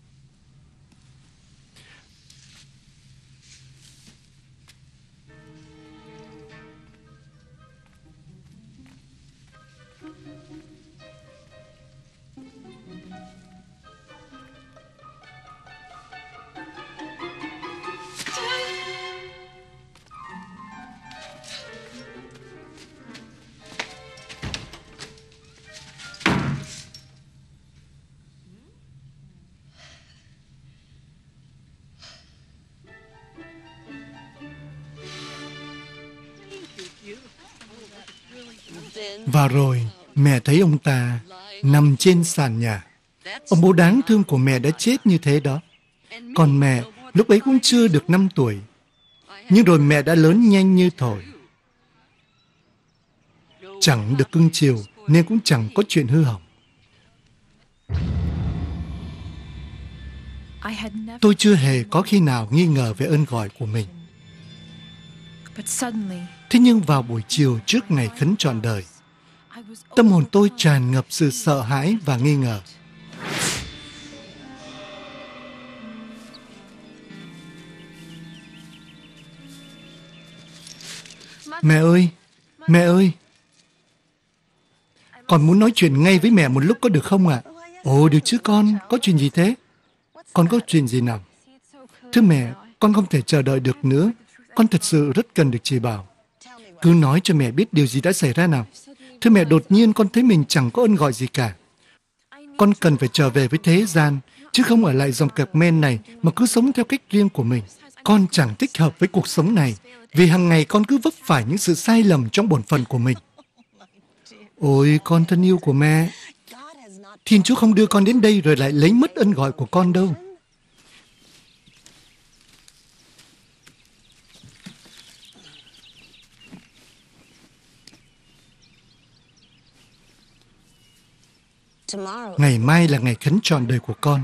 Và rồi, mẹ thấy ông ta nằm trên sàn nhà. Ông bố đáng thương của mẹ đã chết như thế đó. Còn mẹ, lúc ấy cũng chưa được 5 tuổi. Nhưng rồi mẹ đã lớn nhanh như thổi. Chẳng được cưng chiều, nên cũng chẳng có chuyện hư hỏng. Tôi chưa hề có khi nào nghi ngờ về ơn gọi của mình. Thế nhưng vào buổi chiều trước ngày khấn trọn đời, tâm hồn tôi tràn ngập sự sợ hãi và nghi ngờ. Mẹ ơi! Mẹ ơi! Con muốn nói chuyện ngay với mẹ một lúc có được không ạ? Ồ, được chứ con. Có chuyện gì thế? Con có chuyện gì nào? Thưa mẹ, con không thể chờ đợi được nữa. Con thật sự rất cần được chỉ bảo. Cứ nói cho mẹ biết điều gì đã xảy ra nào. Thưa mẹ, đột nhiên con thấy mình chẳng có ơn gọi gì cả. Con cần phải trở về với thế gian, chứ không ở lại dòng kẹp men này mà cứ sống theo cách riêng của mình. Con chẳng thích hợp với cuộc sống này, vì hàng ngày con cứ vấp phải những sự sai lầm trong bổn phận của mình. Ôi, con thân yêu của mẹ, Thiên Chúa không đưa con đến đây rồi lại lấy mất ân gọi của con đâu. Ngày mai là ngày khấn trọn đời của con.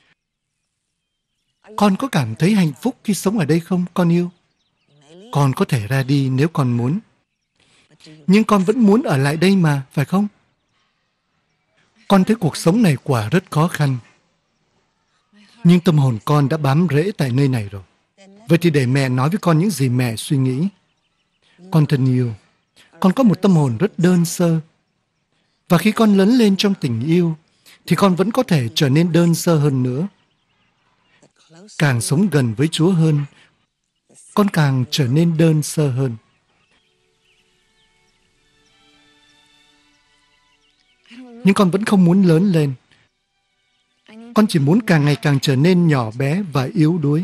Con có cảm thấy hạnh phúc khi sống ở đây không, con yêu? Con có thể ra đi nếu con muốn. Nhưng con vẫn muốn ở lại đây mà, phải không? Con thấy cuộc sống này quả rất khó khăn. Nhưng tâm hồn con đã bám rễ tại nơi này rồi. Vậy thì để mẹ nói với con những gì mẹ suy nghĩ. Con thân yêu, con có một tâm hồn rất đơn sơ. Và khi con lớn lên trong tình yêu, thì con vẫn có thể trở nên đơn sơ hơn nữa. Càng sống gần với Chúa hơn, con càng trở nên đơn sơ hơn. Nhưng con vẫn không muốn lớn lên. Con chỉ muốn càng ngày càng trở nên nhỏ bé và yếu đuối.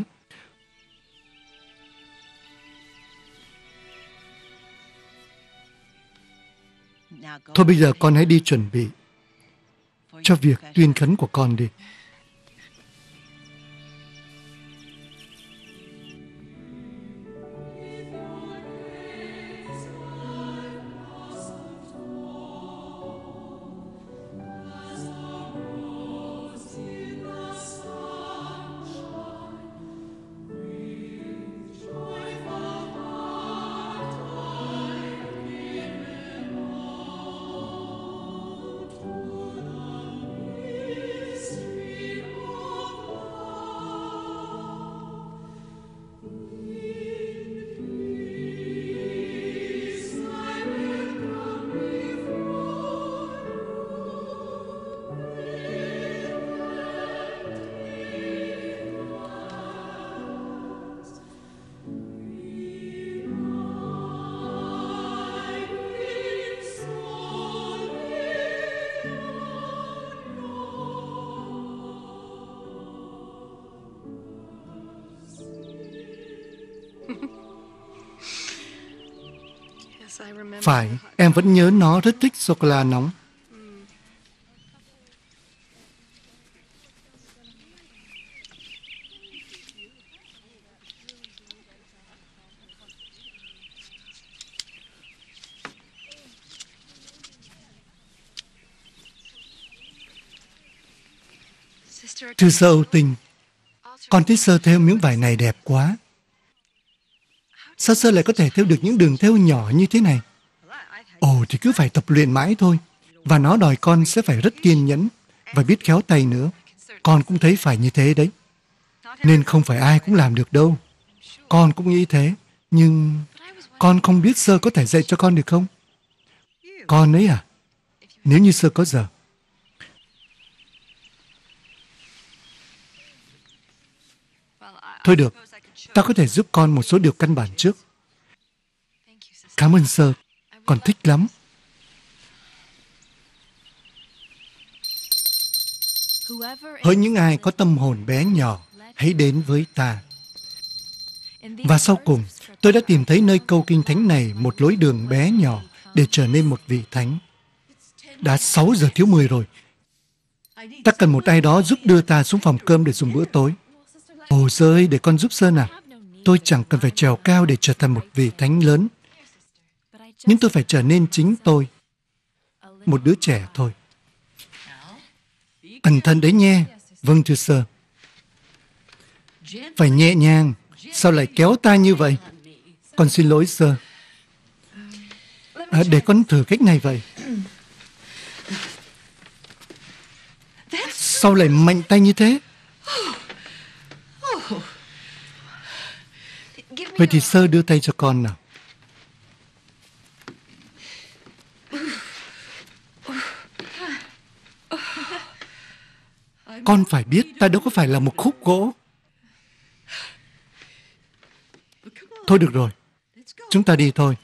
Thôi bây giờ con hãy đi chuẩn bị cho việc tuyên khấn của con đi. Phải, em vẫn nhớ nó rất thích sô-cô-la nóng. Thưa sơ âu tình, con thấy sơ thêu miếng vải này đẹp quá. Sao sơ lại có thể thêu được những đường thêu nhỏ như thế này? Ồ, thì cứ phải tập luyện mãi thôi. Và nó đòi con sẽ phải rất kiên nhẫn và biết khéo tay nữa. Con cũng thấy phải như thế đấy. Nên không phải ai cũng làm được đâu. Con cũng nghĩ thế. Nhưng con không biết sơ có thể dạy cho con được không? Con ấy à? Nếu như sơ có giờ. Thôi được, ta có thể giúp con một số điều căn bản trước. Cảm ơn sơ, con thích lắm. Hỡi những ai có tâm hồn bé nhỏ, hãy đến với ta. Và sau cùng, tôi đã tìm thấy nơi câu kinh thánh này một lối đường bé nhỏ để trở nên một vị thánh. Đã 6 giờ thiếu 10 rồi. Ta cần một ai đó giúp đưa ta xuống phòng cơm để dùng bữa tối. Ồ sơ ơi, để con giúp sơ nào. Tôi chẳng cần phải trèo cao để trở thành một vị thánh lớn. Nhưng tôi phải trở nên chính tôi. Một đứa trẻ thôi. Cẩn thận đấy nhé. Vâng thưa sơ. Phải nhẹ nhàng. Sao lại kéo ta như vậy? Con xin lỗi sơ. Để con thử cách này vậy. Sao lại mạnh tay như thế? Vậy thì sơ đưa tay cho con nào. Con phải biết ta đâu có phải là một khúc gỗ. Thôi được rồi, chúng ta đi thôi.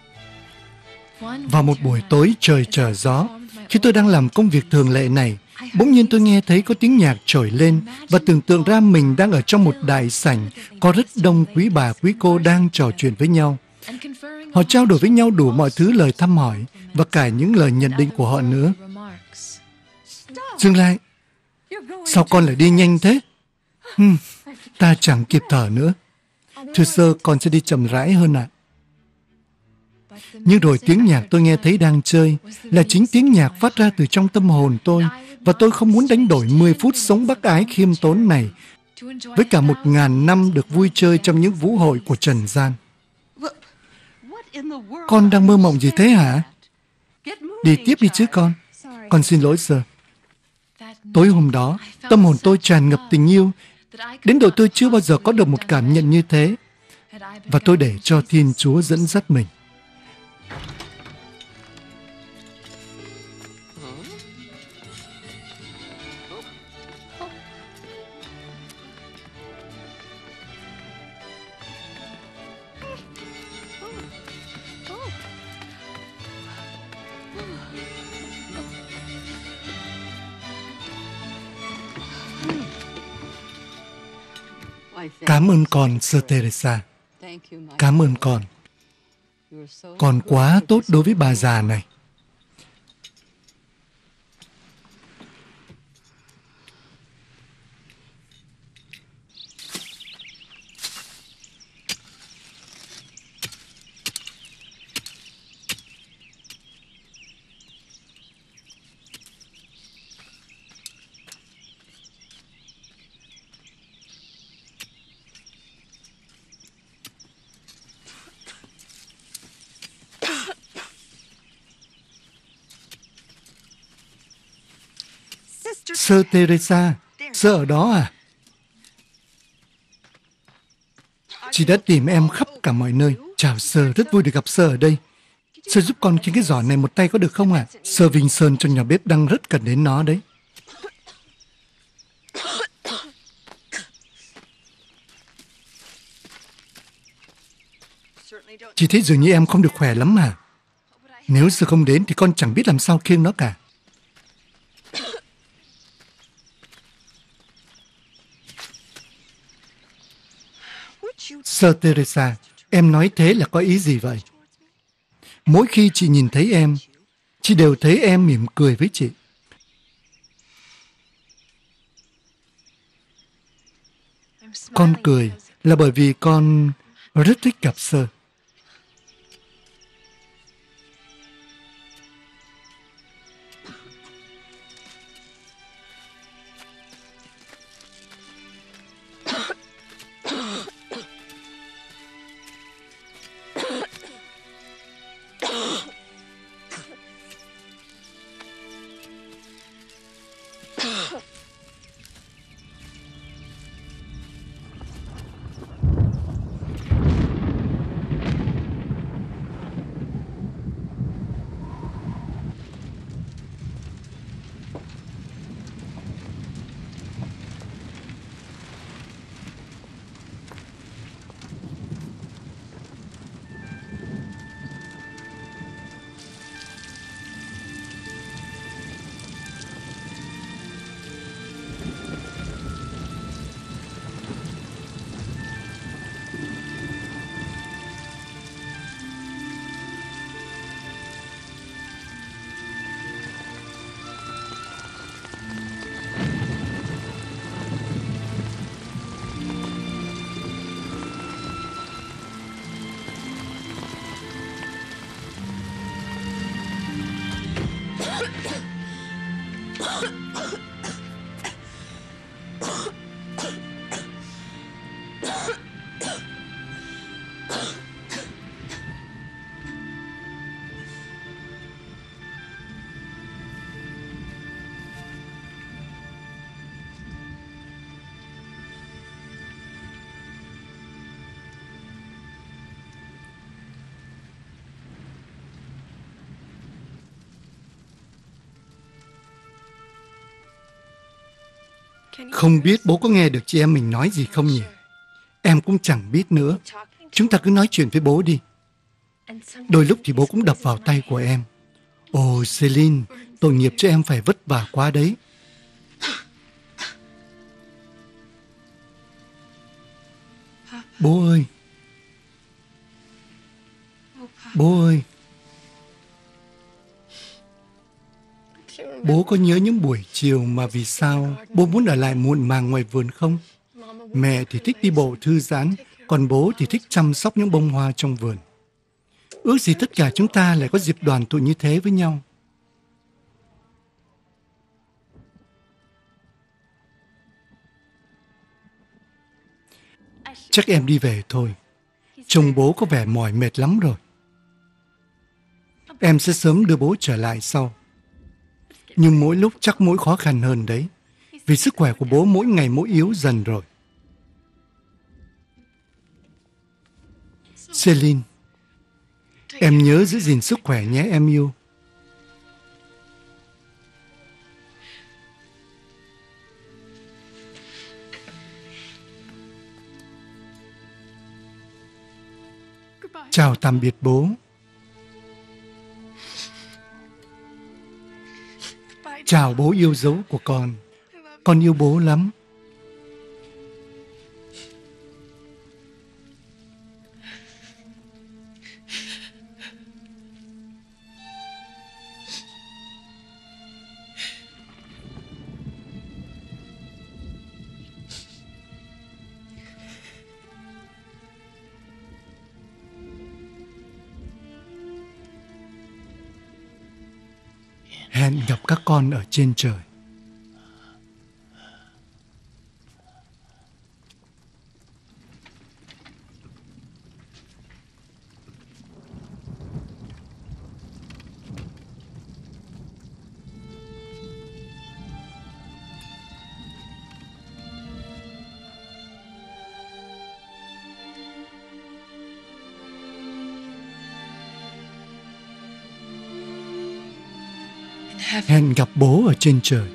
Vào một buổi tối trời trở gió, khi tôi đang làm công việc thường lệ này, Bỗng nhiên tôi nghe thấy có tiếng nhạc trỗi lên và tưởng tượng ra mình đang ở trong một đại sảnh, có rất đông quý bà quý cô đang trò chuyện với nhau. Họ trao đổi với nhau đủ mọi thứ lời thăm hỏi và cả những lời nhận định của họ nữa. Dừng lại! Sao con lại đi nhanh thế? Ta chẳng kịp thở nữa. Thưa sơ, con sẽ đi chậm rãi hơn ạ. Nhưng rồi tiếng nhạc tôi nghe thấy đang chơi là chính tiếng nhạc phát ra từ trong tâm hồn tôi, và tôi không muốn đánh đổi 10 phút sống bác ái khiêm tốn này với cả 1000 năm được vui chơi trong những vũ hội của trần gian. Con đang mơ mộng gì thế hả? Đi tiếp đi chứ con. Con xin lỗi sir. Tối hôm đó, tâm hồn tôi tràn ngập tình yêu, đến độ tôi chưa bao giờ có được một cảm nhận như thế. Và tôi để cho Thiên Chúa dẫn dắt mình. Cảm ơn con, Sơ Teresa. Cảm ơn con. Con quá tốt đối với bà già này. Sơ Teresa, sơ ở đó à? Chị đã tìm em khắp cả mọi nơi. Chào sơ, rất vui được gặp sơ ở đây. Sơ giúp con khiến cái giỏ này một tay có được không ạ? Sơ Vinh Sơn trong nhà bếp đang rất cần đến nó đấy. Chị thấy dường như em không được khỏe lắm mà. Nếu sơ không đến thì con chẳng biết làm sao khiêng nó cả. Sơ Teresa, em nói thế là có ý gì vậy? Mỗi khi chị nhìn thấy em, chị đều thấy em mỉm cười với chị. Con cười là bởi vì con rất thích gặp sơ. Không biết bố có nghe được chị em mình nói gì không nhỉ? Em cũng chẳng biết nữa. Chúng ta cứ nói chuyện với bố đi. Đôi lúc thì bố cũng đập vào tay của em. Ồ, Celine, tội nghiệp cho em phải vất vả quá đấy. Bố ơi! Bố ơi! Bố có nhớ những buổi chiều mà vì sao bố muốn ở lại muộn màng ngoài vườn không? Mẹ thì thích đi bộ thư giãn, còn bố thì thích chăm sóc những bông hoa trong vườn. Ước gì tất cả chúng ta lại có dịp đoàn tụ như thế với nhau. Chắc em đi về thôi. Trông bố có vẻ mỏi mệt lắm rồi. Em sẽ sớm đưa bố trở lại sau. Nhưng mỗi lúc chắc mỗi khó khăn hơn đấy. Vì sức khỏe của bố mỗi ngày mỗi yếu dần rồi. Celine, em nhớ giữ gìn sức khỏe nhé em yêu. Chào tạm biệt bố. Chào bố yêu dấu của con. Con yêu bố lắm. Hẹn gặp các con ở trên trời. Hẹn gặp bố ở trên trời.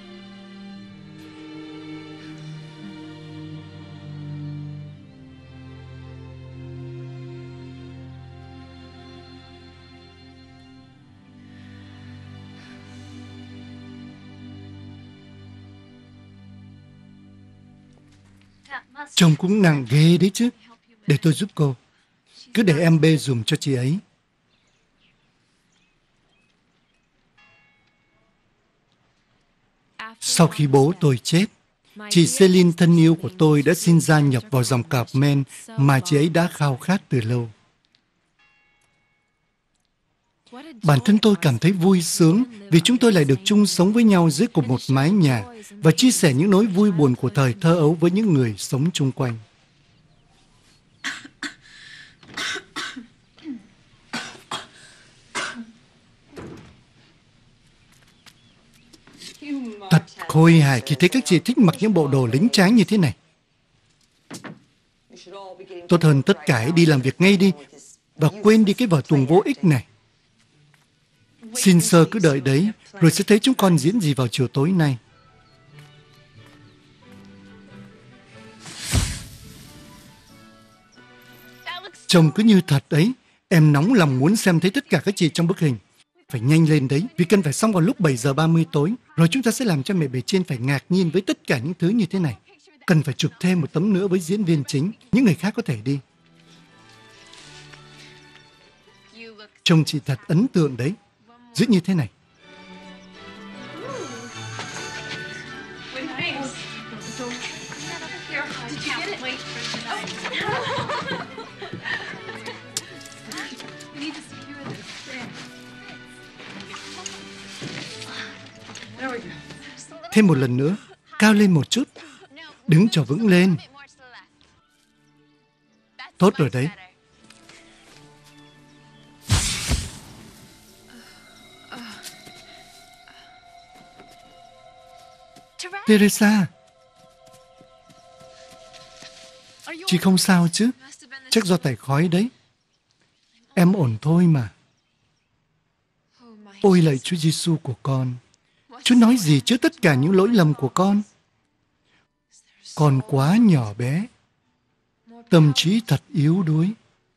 Trông cũng nặng ghê đấy chứ. Để tôi giúp cô. Cứ để em bê dùm cho chị ấy. Sau khi bố tôi chết, chị Celine thân yêu của tôi đã xin gia nhập vào dòng Carmen mà chị ấy đã khao khát từ lâu. Bản thân tôi cảm thấy vui sướng vì chúng tôi lại được chung sống với nhau dưới cùng một mái nhà và chia sẻ những nỗi vui buồn của thời thơ ấu với những người sống chung quanh. Thật khôi hài khi thấy các chị thích mặc những bộ đồ lính tráng như thế này. Tốt hơn tất cả hãy đi làm việc ngay đi và quên đi cái vở tuồng vô ích này. Xin sơ cứ đợi đấy, rồi sẽ thấy chúng con diễn gì vào chiều tối nay. Trông cứ như thật ấy. Em nóng lòng muốn xem thấy tất cả các chị trong bức hình. Phải nhanh lên đấy, vì cần phải xong vào lúc 7 giờ 30 tối. Rồi chúng ta sẽ làm cho mẹ bề trên phải ngạc nhiên với tất cả những thứ như thế này. Cần phải chụp thêm một tấm nữa với diễn viên chính. Những người khác có thể đi. Trông chị thật ấn tượng đấy. Giữ như thế này. Thêm một lần nữa. Cao lên một chút. Đứng cho vững lên. Tốt rồi đấy. Teresa, chị không sao chứ? Chắc do tẩy khói đấy. Em ổn thôi mà. Ôi lạy Chúa Giêsu của con. Chúa nói gì trước tất cả những lỗi lầm của con? Con quá nhỏ bé. Tâm trí thật yếu đuối.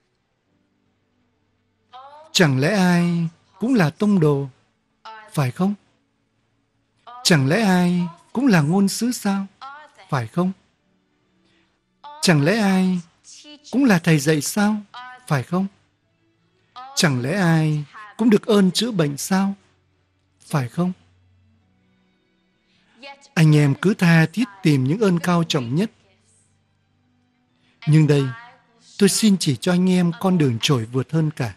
Chẳng lẽ ai cũng là tông đồ, phải không? Chẳng lẽ ai cũng là ngôn sứ sao? Phải không? Chẳng lẽ ai cũng là thầy dạy sao? Phải không? Chẳng lẽ ai cũng được ơn chữa bệnh sao? Phải không? Anh em cứ tha thiết tìm những ơn cao trọng nhất. Nhưng đây, tôi xin chỉ cho anh em con đường trội vượt hơn cả.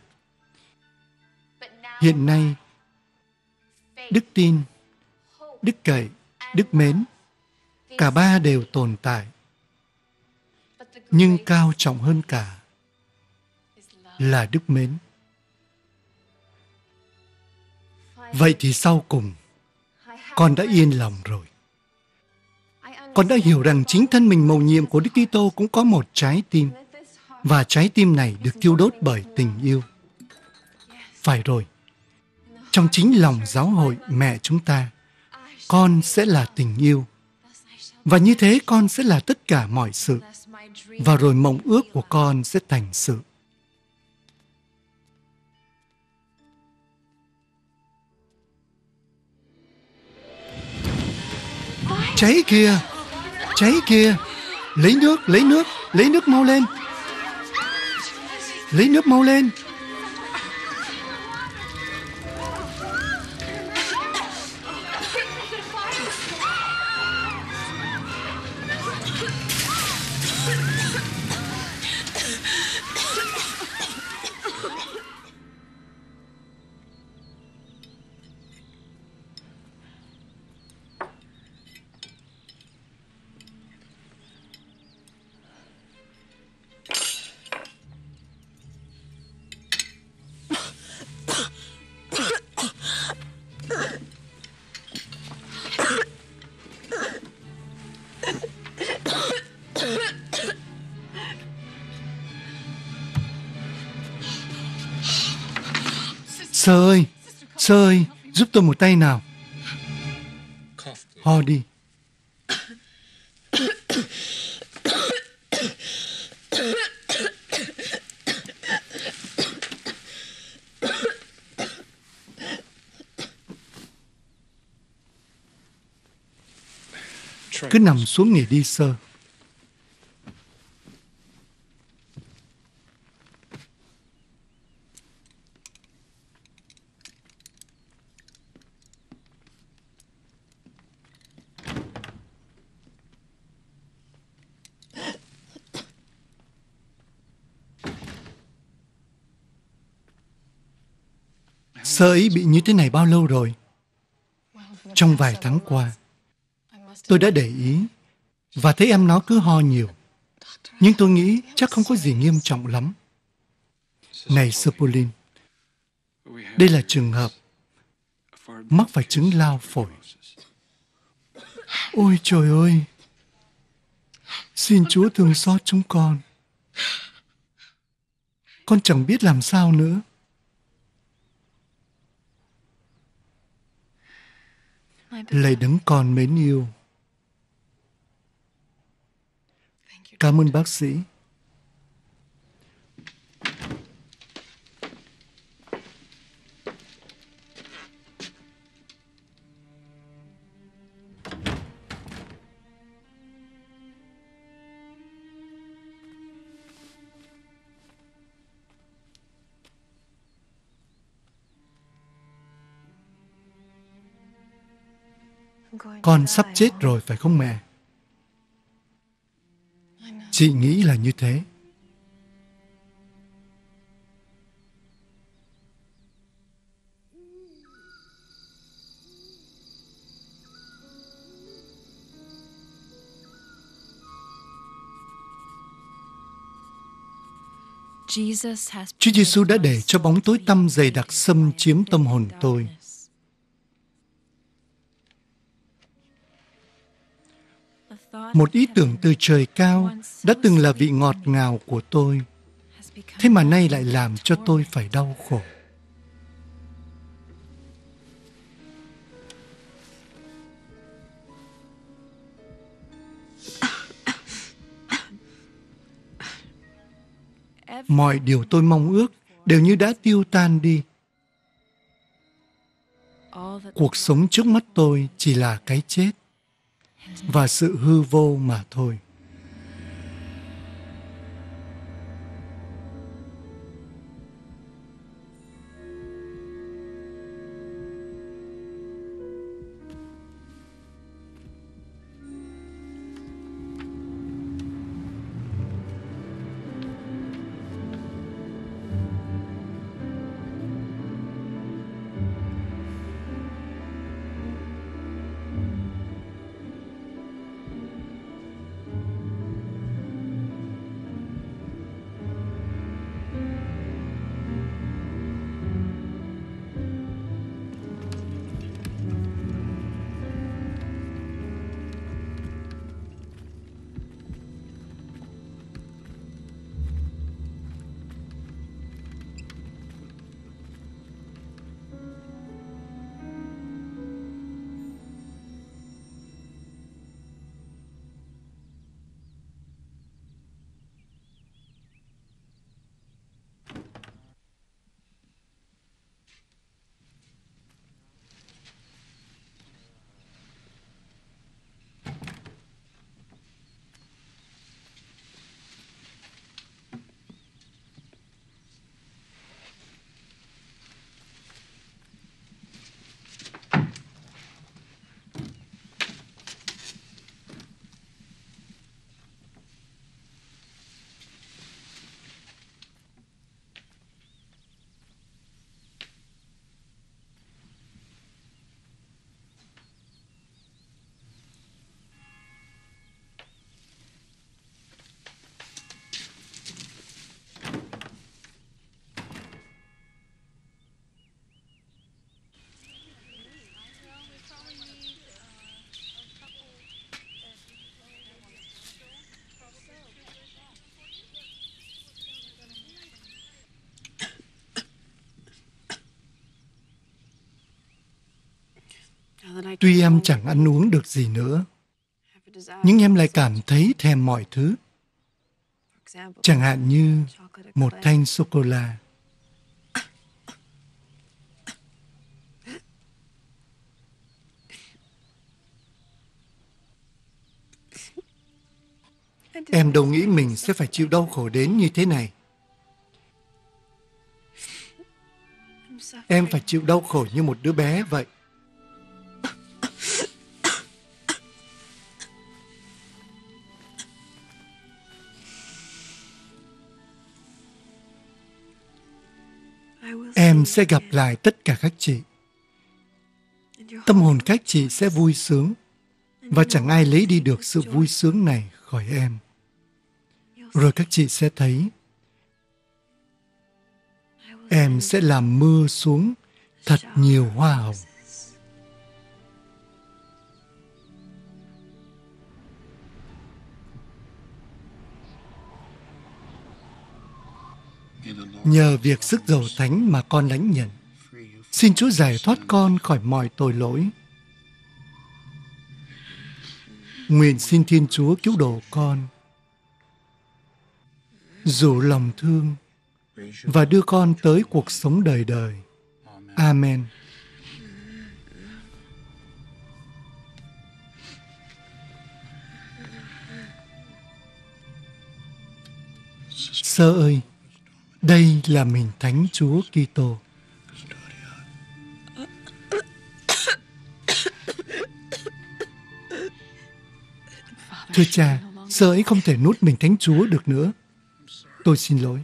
Hiện nay, đức tin, đức cậy, đức mến, cả ba đều tồn tại. Nhưng cao trọng hơn cả là đức mến. Vậy thì sau cùng, con đã yên lòng rồi. Con đã hiểu rằng chính thân mình mầu nhiệm của Đức Kitô cũng có một trái tim, và trái tim này được thiêu đốt bởi tình yêu. Phải rồi, trong chính lòng giáo hội mẹ chúng ta, con sẽ là tình yêu. Và như thế con sẽ là tất cả mọi sự. Và rồi mộng ước của con sẽ thành sự. Cháy kìa! Cháy kìa! Lấy nước, lấy nước, lấy nước mau lên! Lấy nước mau lên! Sơ ơi, giúp tôi một tay nào. Ho đi. Cứ nằm xuống nghỉ đi Sơ. Sơ ấy bị như thế này bao lâu rồi? Trong vài tháng qua, tôi đã để ý và thấy em nó cứ ho nhiều. Nhưng tôi nghĩ chắc không có gì nghiêm trọng lắm. Này Sơ Pauline, đây là trường hợp mắc phải chứng lao phổi. Ôi trời ơi! Xin Chúa thương xót chúng con. Con chẳng biết làm sao nữa. Lạy Đấng Con mến yêu. Cảm ơn bác sĩ. Con sắp chết rồi phải không mẹ? Chị nghĩ là như thế. Chúa Giêsu đã để cho bóng tối tăm dày đặc xâm chiếm tâm hồn tôi. Một ý tưởng từ trời cao đã từng là vị ngọt ngào của tôi, thế mà nay lại làm cho tôi phải đau khổ. Mọi điều tôi mong ước đều như đã tiêu tan đi. Cuộc sống trước mắt tôi chỉ là cái chết và sự hư vô mà thôi. Tuy em chẳng ăn uống được gì nữa, nhưng em lại cảm thấy thèm mọi thứ. Chẳng hạn như một thanh sô-cô-la. Em đâu nghĩ mình sẽ phải chịu đau khổ đến như thế này. Em phải chịu đau khổ như một đứa bé vậy. Em sẽ gặp lại tất cả các chị. Tâm hồn các chị sẽ vui sướng, và chẳng ai lấy đi được sự vui sướng này khỏi em. Rồi các chị sẽ thấy em sẽ làm mưa xuống thật nhiều hoa hồng. Nhờ việc sức giàu thánh mà con lãnh nhận, xin Chúa giải thoát con khỏi mọi tội lỗi. Nguyện xin Thiên Chúa cứu độ con, rủ lòng thương và đưa con tới cuộc sống đời đời. Amen. Sơ ơi, đây là mình Thánh Chúa Kitô. Thưa cha, Sơ ấy không thể nuốt mình Thánh Chúa được nữa. Tôi xin lỗi.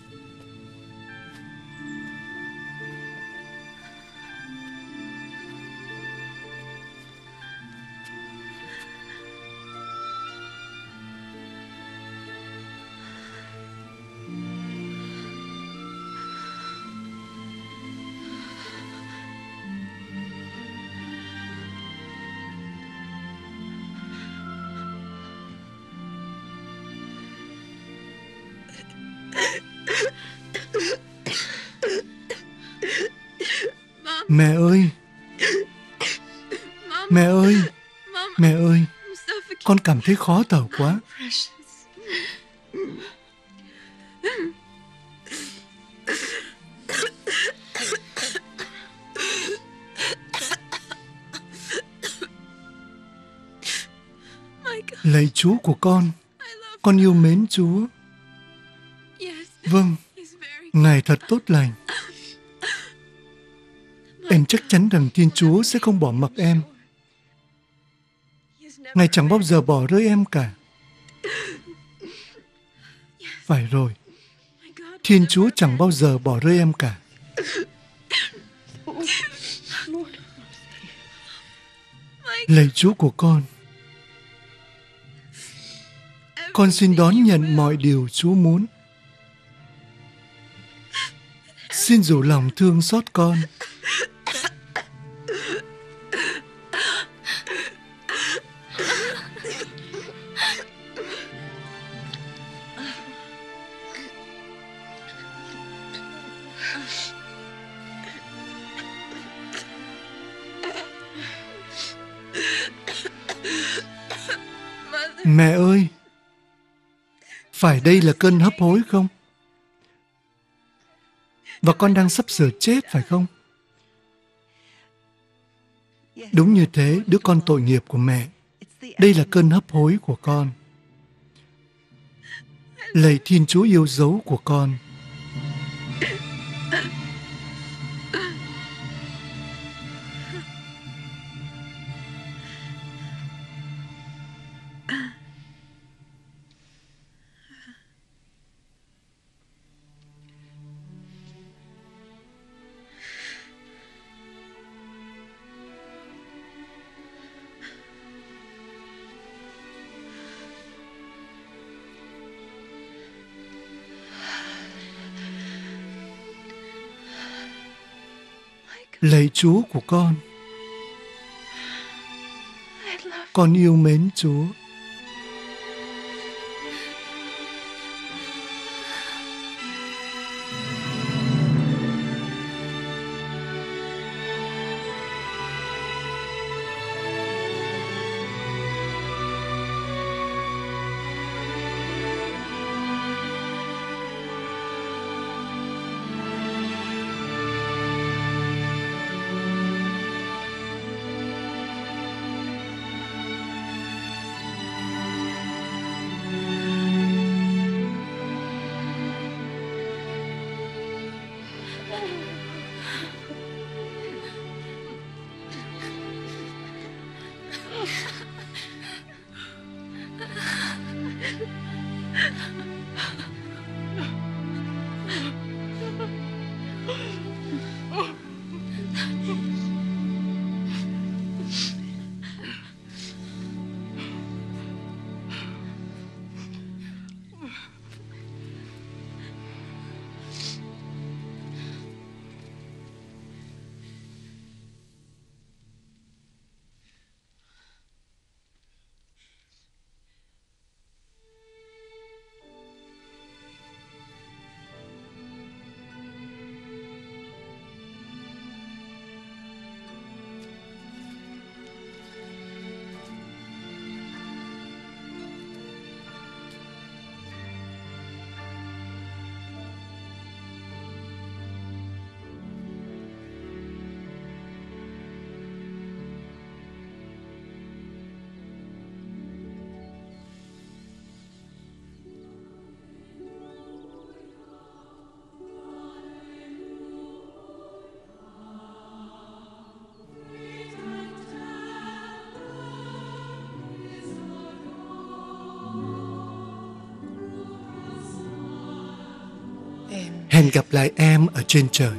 Mẹ ơi! Mẹ ơi! Mẹ ơi! Con cảm thấy khó thở quá. Lạy Chúa của con yêu mến Chúa. Vâng, Ngài thật tốt lành. Em chắc chắn rằng Thiên Chúa sẽ không bỏ mặc em. Ngài chẳng bao giờ bỏ rơi em cả. Phải rồi, Thiên Chúa chẳng bao giờ bỏ rơi em cả. Lạy Chúa của con xin đón nhận mọi điều Chúa muốn. Xin rủ lòng thương xót con. Mẹ ơi! Phải đây là cơn hấp hối không? Và con đang sắp sửa chết phải không? Đúng như thế, đứa con tội nghiệp của mẹ. Đây là cơn hấp hối của con. Lạy Thiên Chúa yêu dấu của con. Lạy Chúa của con yêu mến Chúa. Hẹn gặp lại em ở trên trời.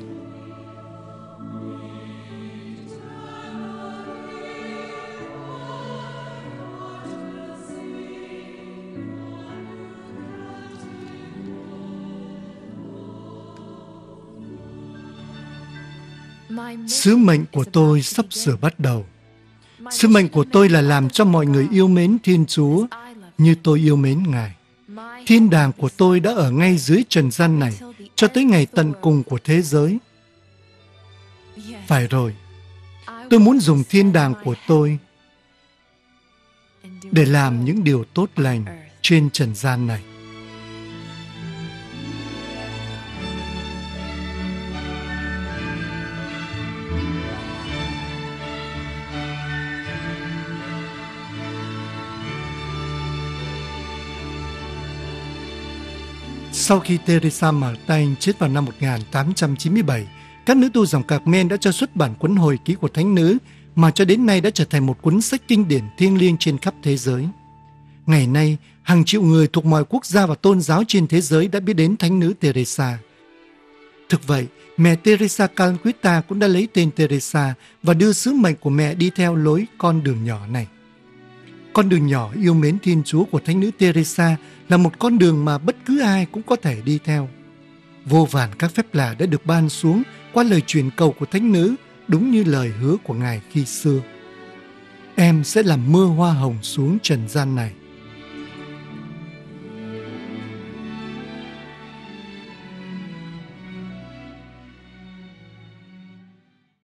Sứ mệnh của tôi sắp sửa bắt đầu. Sứ mệnh của tôi là làm cho mọi người yêu mến Thiên Chúa như tôi yêu mến Ngài. Thiên đàng của tôi đã ở ngay dưới trần gian này cho tới ngày tận cùng của thế giới. Phải rồi, tôi muốn dùng thiên đàng của tôi để làm những điều tốt lành trên trần gian này. Sau khi Teresa Martin chết vào năm 1897, các nữ tu dòng Carmen đã cho xuất bản cuốn hồi ký của thánh nữ mà cho đến nay đã trở thành một cuốn sách kinh điển thiêng liêng trên khắp thế giới. Ngày nay, hàng triệu người thuộc mọi quốc gia và tôn giáo trên thế giới đã biết đến thánh nữ Teresa. Thực vậy, mẹ Teresa Calcutta cũng đã lấy tên Teresa và đưa sứ mệnh của mẹ đi theo lối con đường nhỏ này. Con đường nhỏ yêu mến Thiên Chúa của thánh nữ Teresa là một con đường mà bất cứ ai cũng có thể đi theo. Vô vàn các phép lạ đã được ban xuống qua lời truyền cầu của thánh nữ, đúng như lời hứa của Ngài khi xưa. Em sẽ làm mưa hoa hồng xuống trần gian này.